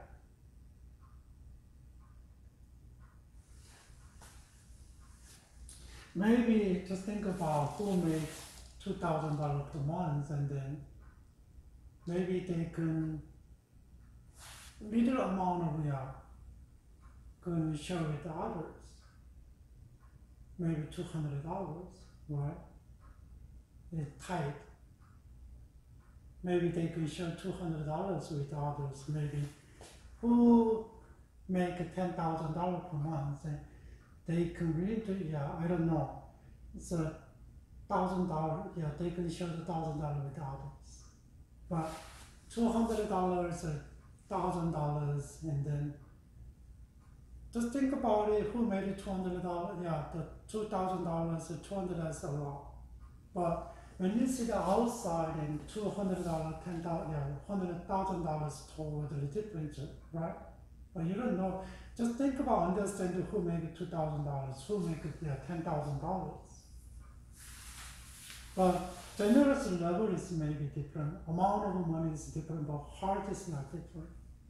Maybe just think about who makes two thousand dollars per month, and then maybe they can little amount of yeah can share with others. Maybe two hundred dollars, right? It's tight. Maybe they can share two hundred dollars with others. Maybe who make ten thousand dollars per month, and they can really, yeah, I don't know. It's a thousand dollars, yeah, they can share the thousand dollars with others. But two hundred dollars, a thousand dollars, and then just think about it, who made it two hundred dollars, yeah, the two thousand dollars, two hundred dollars is a lot. But when you see the outside and two hundred dollars, ten thousand, yeah, one hundred thousand dollars totally different, right? But you don't know. Just think about understanding who made it two thousand dollars, who made it yeah, ten thousand dollars. But generous level is maybe different. Amount of money is different, but heart is not different.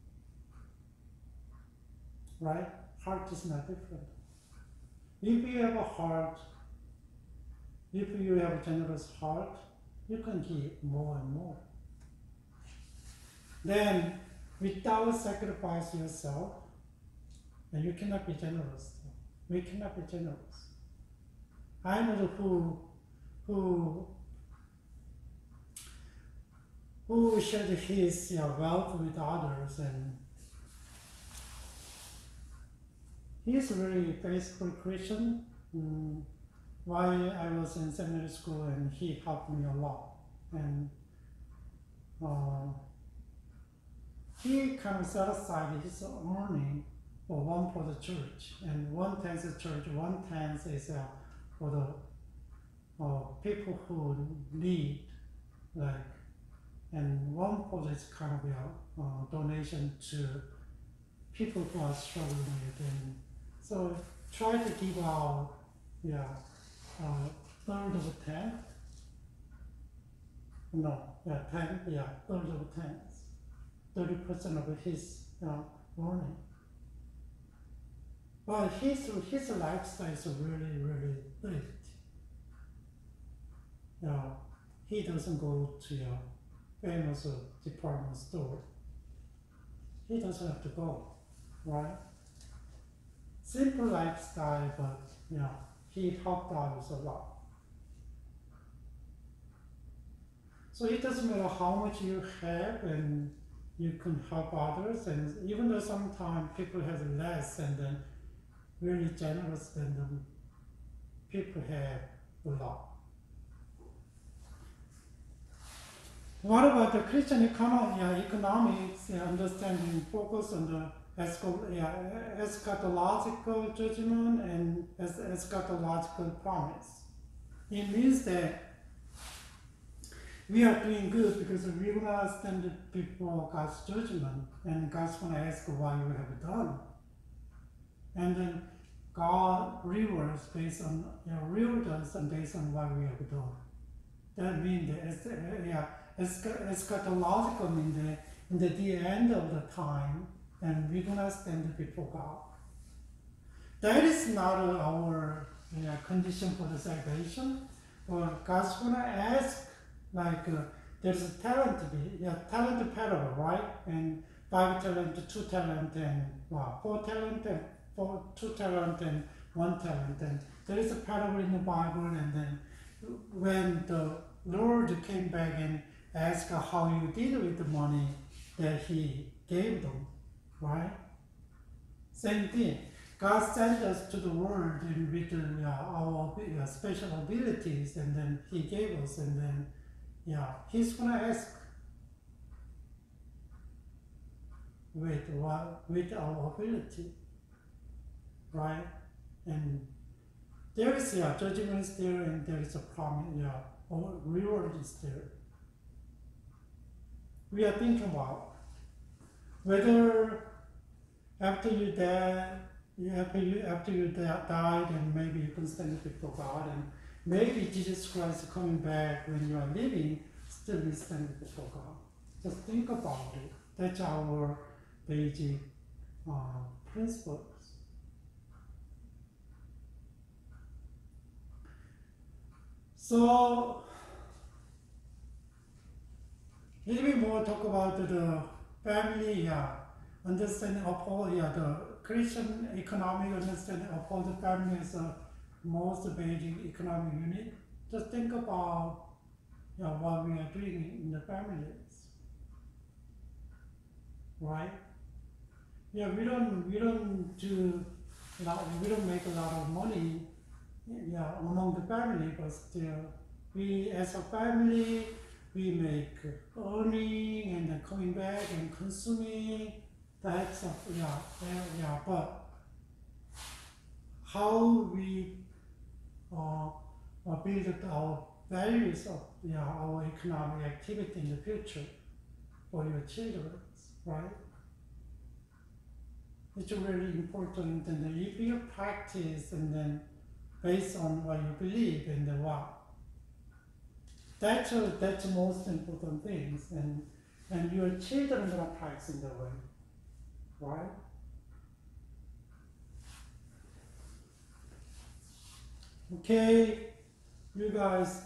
Right? Heart is not different. If you have a heart, if you have a generous heart, you can give more and more. Then, without sacrifice yourself, and you cannot be generous. We cannot be generous. I know who, who, who shared his yeah, wealth with others, and he is a really faithful Christian. Mm, while I was in seminary school, and he helped me a lot. And uh, he kind of set aside his earning for one for the church, and one tenth is church, one tenth is uh, for the uh, people who need, like and one pot is kind of a uh, donation to people who are struggling with, and so try to give out, yeah, uh, third of a tenth. No, yeah, ten, yeah, third of a tenth, thirty percent of his uh, earning. But his his lifestyle is really really thrift. Yeah, he doesn't go to a famous uh, department store. He doesn't have to go, right? Simple lifestyle, but yeah, he helped others a lot. So it doesn't matter how much you have and you can help others, and even though sometimes people have less and then really generous, then the people have a lot. What about the Christian economy, yeah, economics, yeah, understanding, focus on the esco- yeah, eschatological judgment and es- eschatological promise? It means that we are doing good because we're going to stand before God's judgment, and God's going to ask what you have done. And then God rewards based on, you know, rewards us and based on what we have done. That means that, uh, yeah, eschatological means that in the, the end of the time, and we're going to stand before God. That is not uh, our yeah, condition for the salvation, but God's going to ask. Like uh, there's a talent, yeah, talent parable, right? And five talent, two talent, and wow, four talent, and four, two talent, and one talent. And there is a parable in the Bible. And then when the Lord came back and asked how you did with the money that He gave them, right? Same thing. God sent us to the world and with uh, our uh, special abilities, and then He gave us, and then. Yeah, He's gonna ask with what with our ability, right? And there is yeah, judgment is there, and there is a promise, yeah, or reward is there. We are thinking about whether after you die, after you after you died, and maybe you can stand before God, and maybe Jesus Christ is coming back when you are living, still be standing before God. Just think about it. That's our basic uh, principles. So, a little bit more talk about the family, yeah, understanding of all, yeah, the Christian economic understanding of all the family is the most basic economic unit. Just think about yeah, what we are doing in the families, right? Yeah, we don't we don't do lot, we don't make a lot of money, yeah, among the family, but still, we as a family we make earning and then coming back and consuming. That's a, yeah, yeah, yeah, but how we uh, uh, build our values of yeah, our economic activity in the future for your children, right? It's really important, and then if you practice and then based on what you believe and then what, that's a, that's the most important things, and and your children are gonna practice in the way, right? Okay, you guys.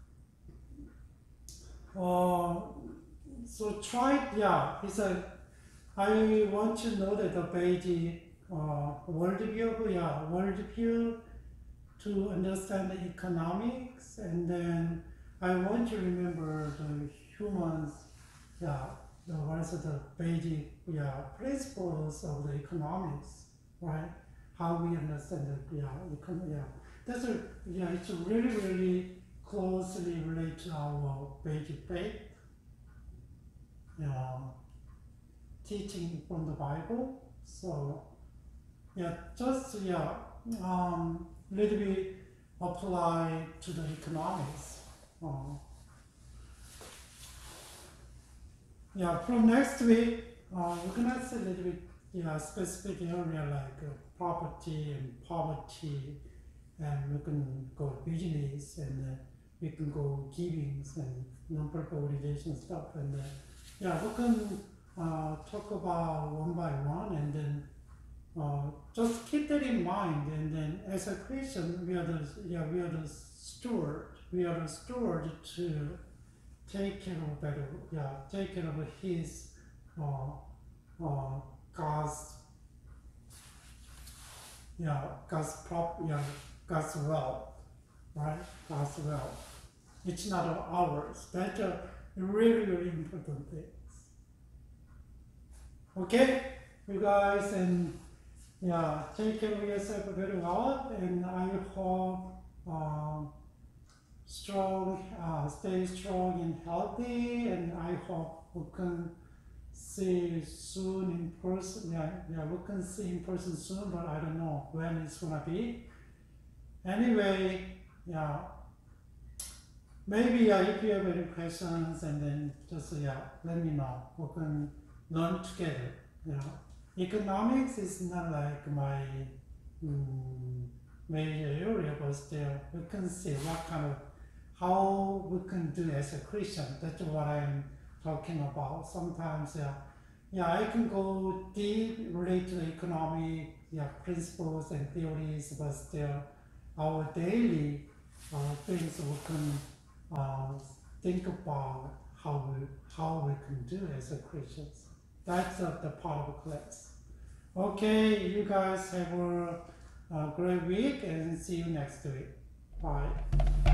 Uh, so try, yeah. He said, I want to know that the basic uh, worldview, yeah, worldview to understand the economics, and then I want to remember the humans, yeah, the what's the basic, yeah, principles of the economics, right? How we understand the, yeah, econ- yeah. That's a, yeah, it's really, really closely related to our basic faith, yeah, teaching from the Bible. So, yeah, just, yeah, um, little bit apply to the economics. Uh, yeah, from next week, uh, we're gonna see a little bit, yeah, specific area like uh, property and poverty, and we can go business, and uh, we can go givings and non-profit organization stuff, and uh, yeah, we can uh, talk about one by one, and then uh, just keep that in mind, and then as a Christian, we are the yeah we are the steward, we are the steward to take care of better, yeah, take care of His uh, uh, God's yeah God's prop yeah God's wealth, right? God's wealth. It's not ours. That's a really really important thing. Okay, you guys, and yeah, take care of yourself very well, and I hope um, strong, uh, stay strong and healthy, and I hope we can see you soon in person. Yeah, yeah, we can see in person soon, but I don't know when it's gonna be. Anyway, yeah, maybe uh, if you have any questions, and then just yeah, let me know. We can learn together. You know, economics is not like my mm, major area, but still we can see what kind of how we can do as a Christian. That's what I'm talking about. Sometimes, yeah, yeah, I can go deep, relate to economic, yeah, principles and theories, but still, our daily uh, things we can uh, think about how we how we can do as a Christians. That's uh, the part of the class. Okay, you guys have a, a great week, and see you next week. Bye.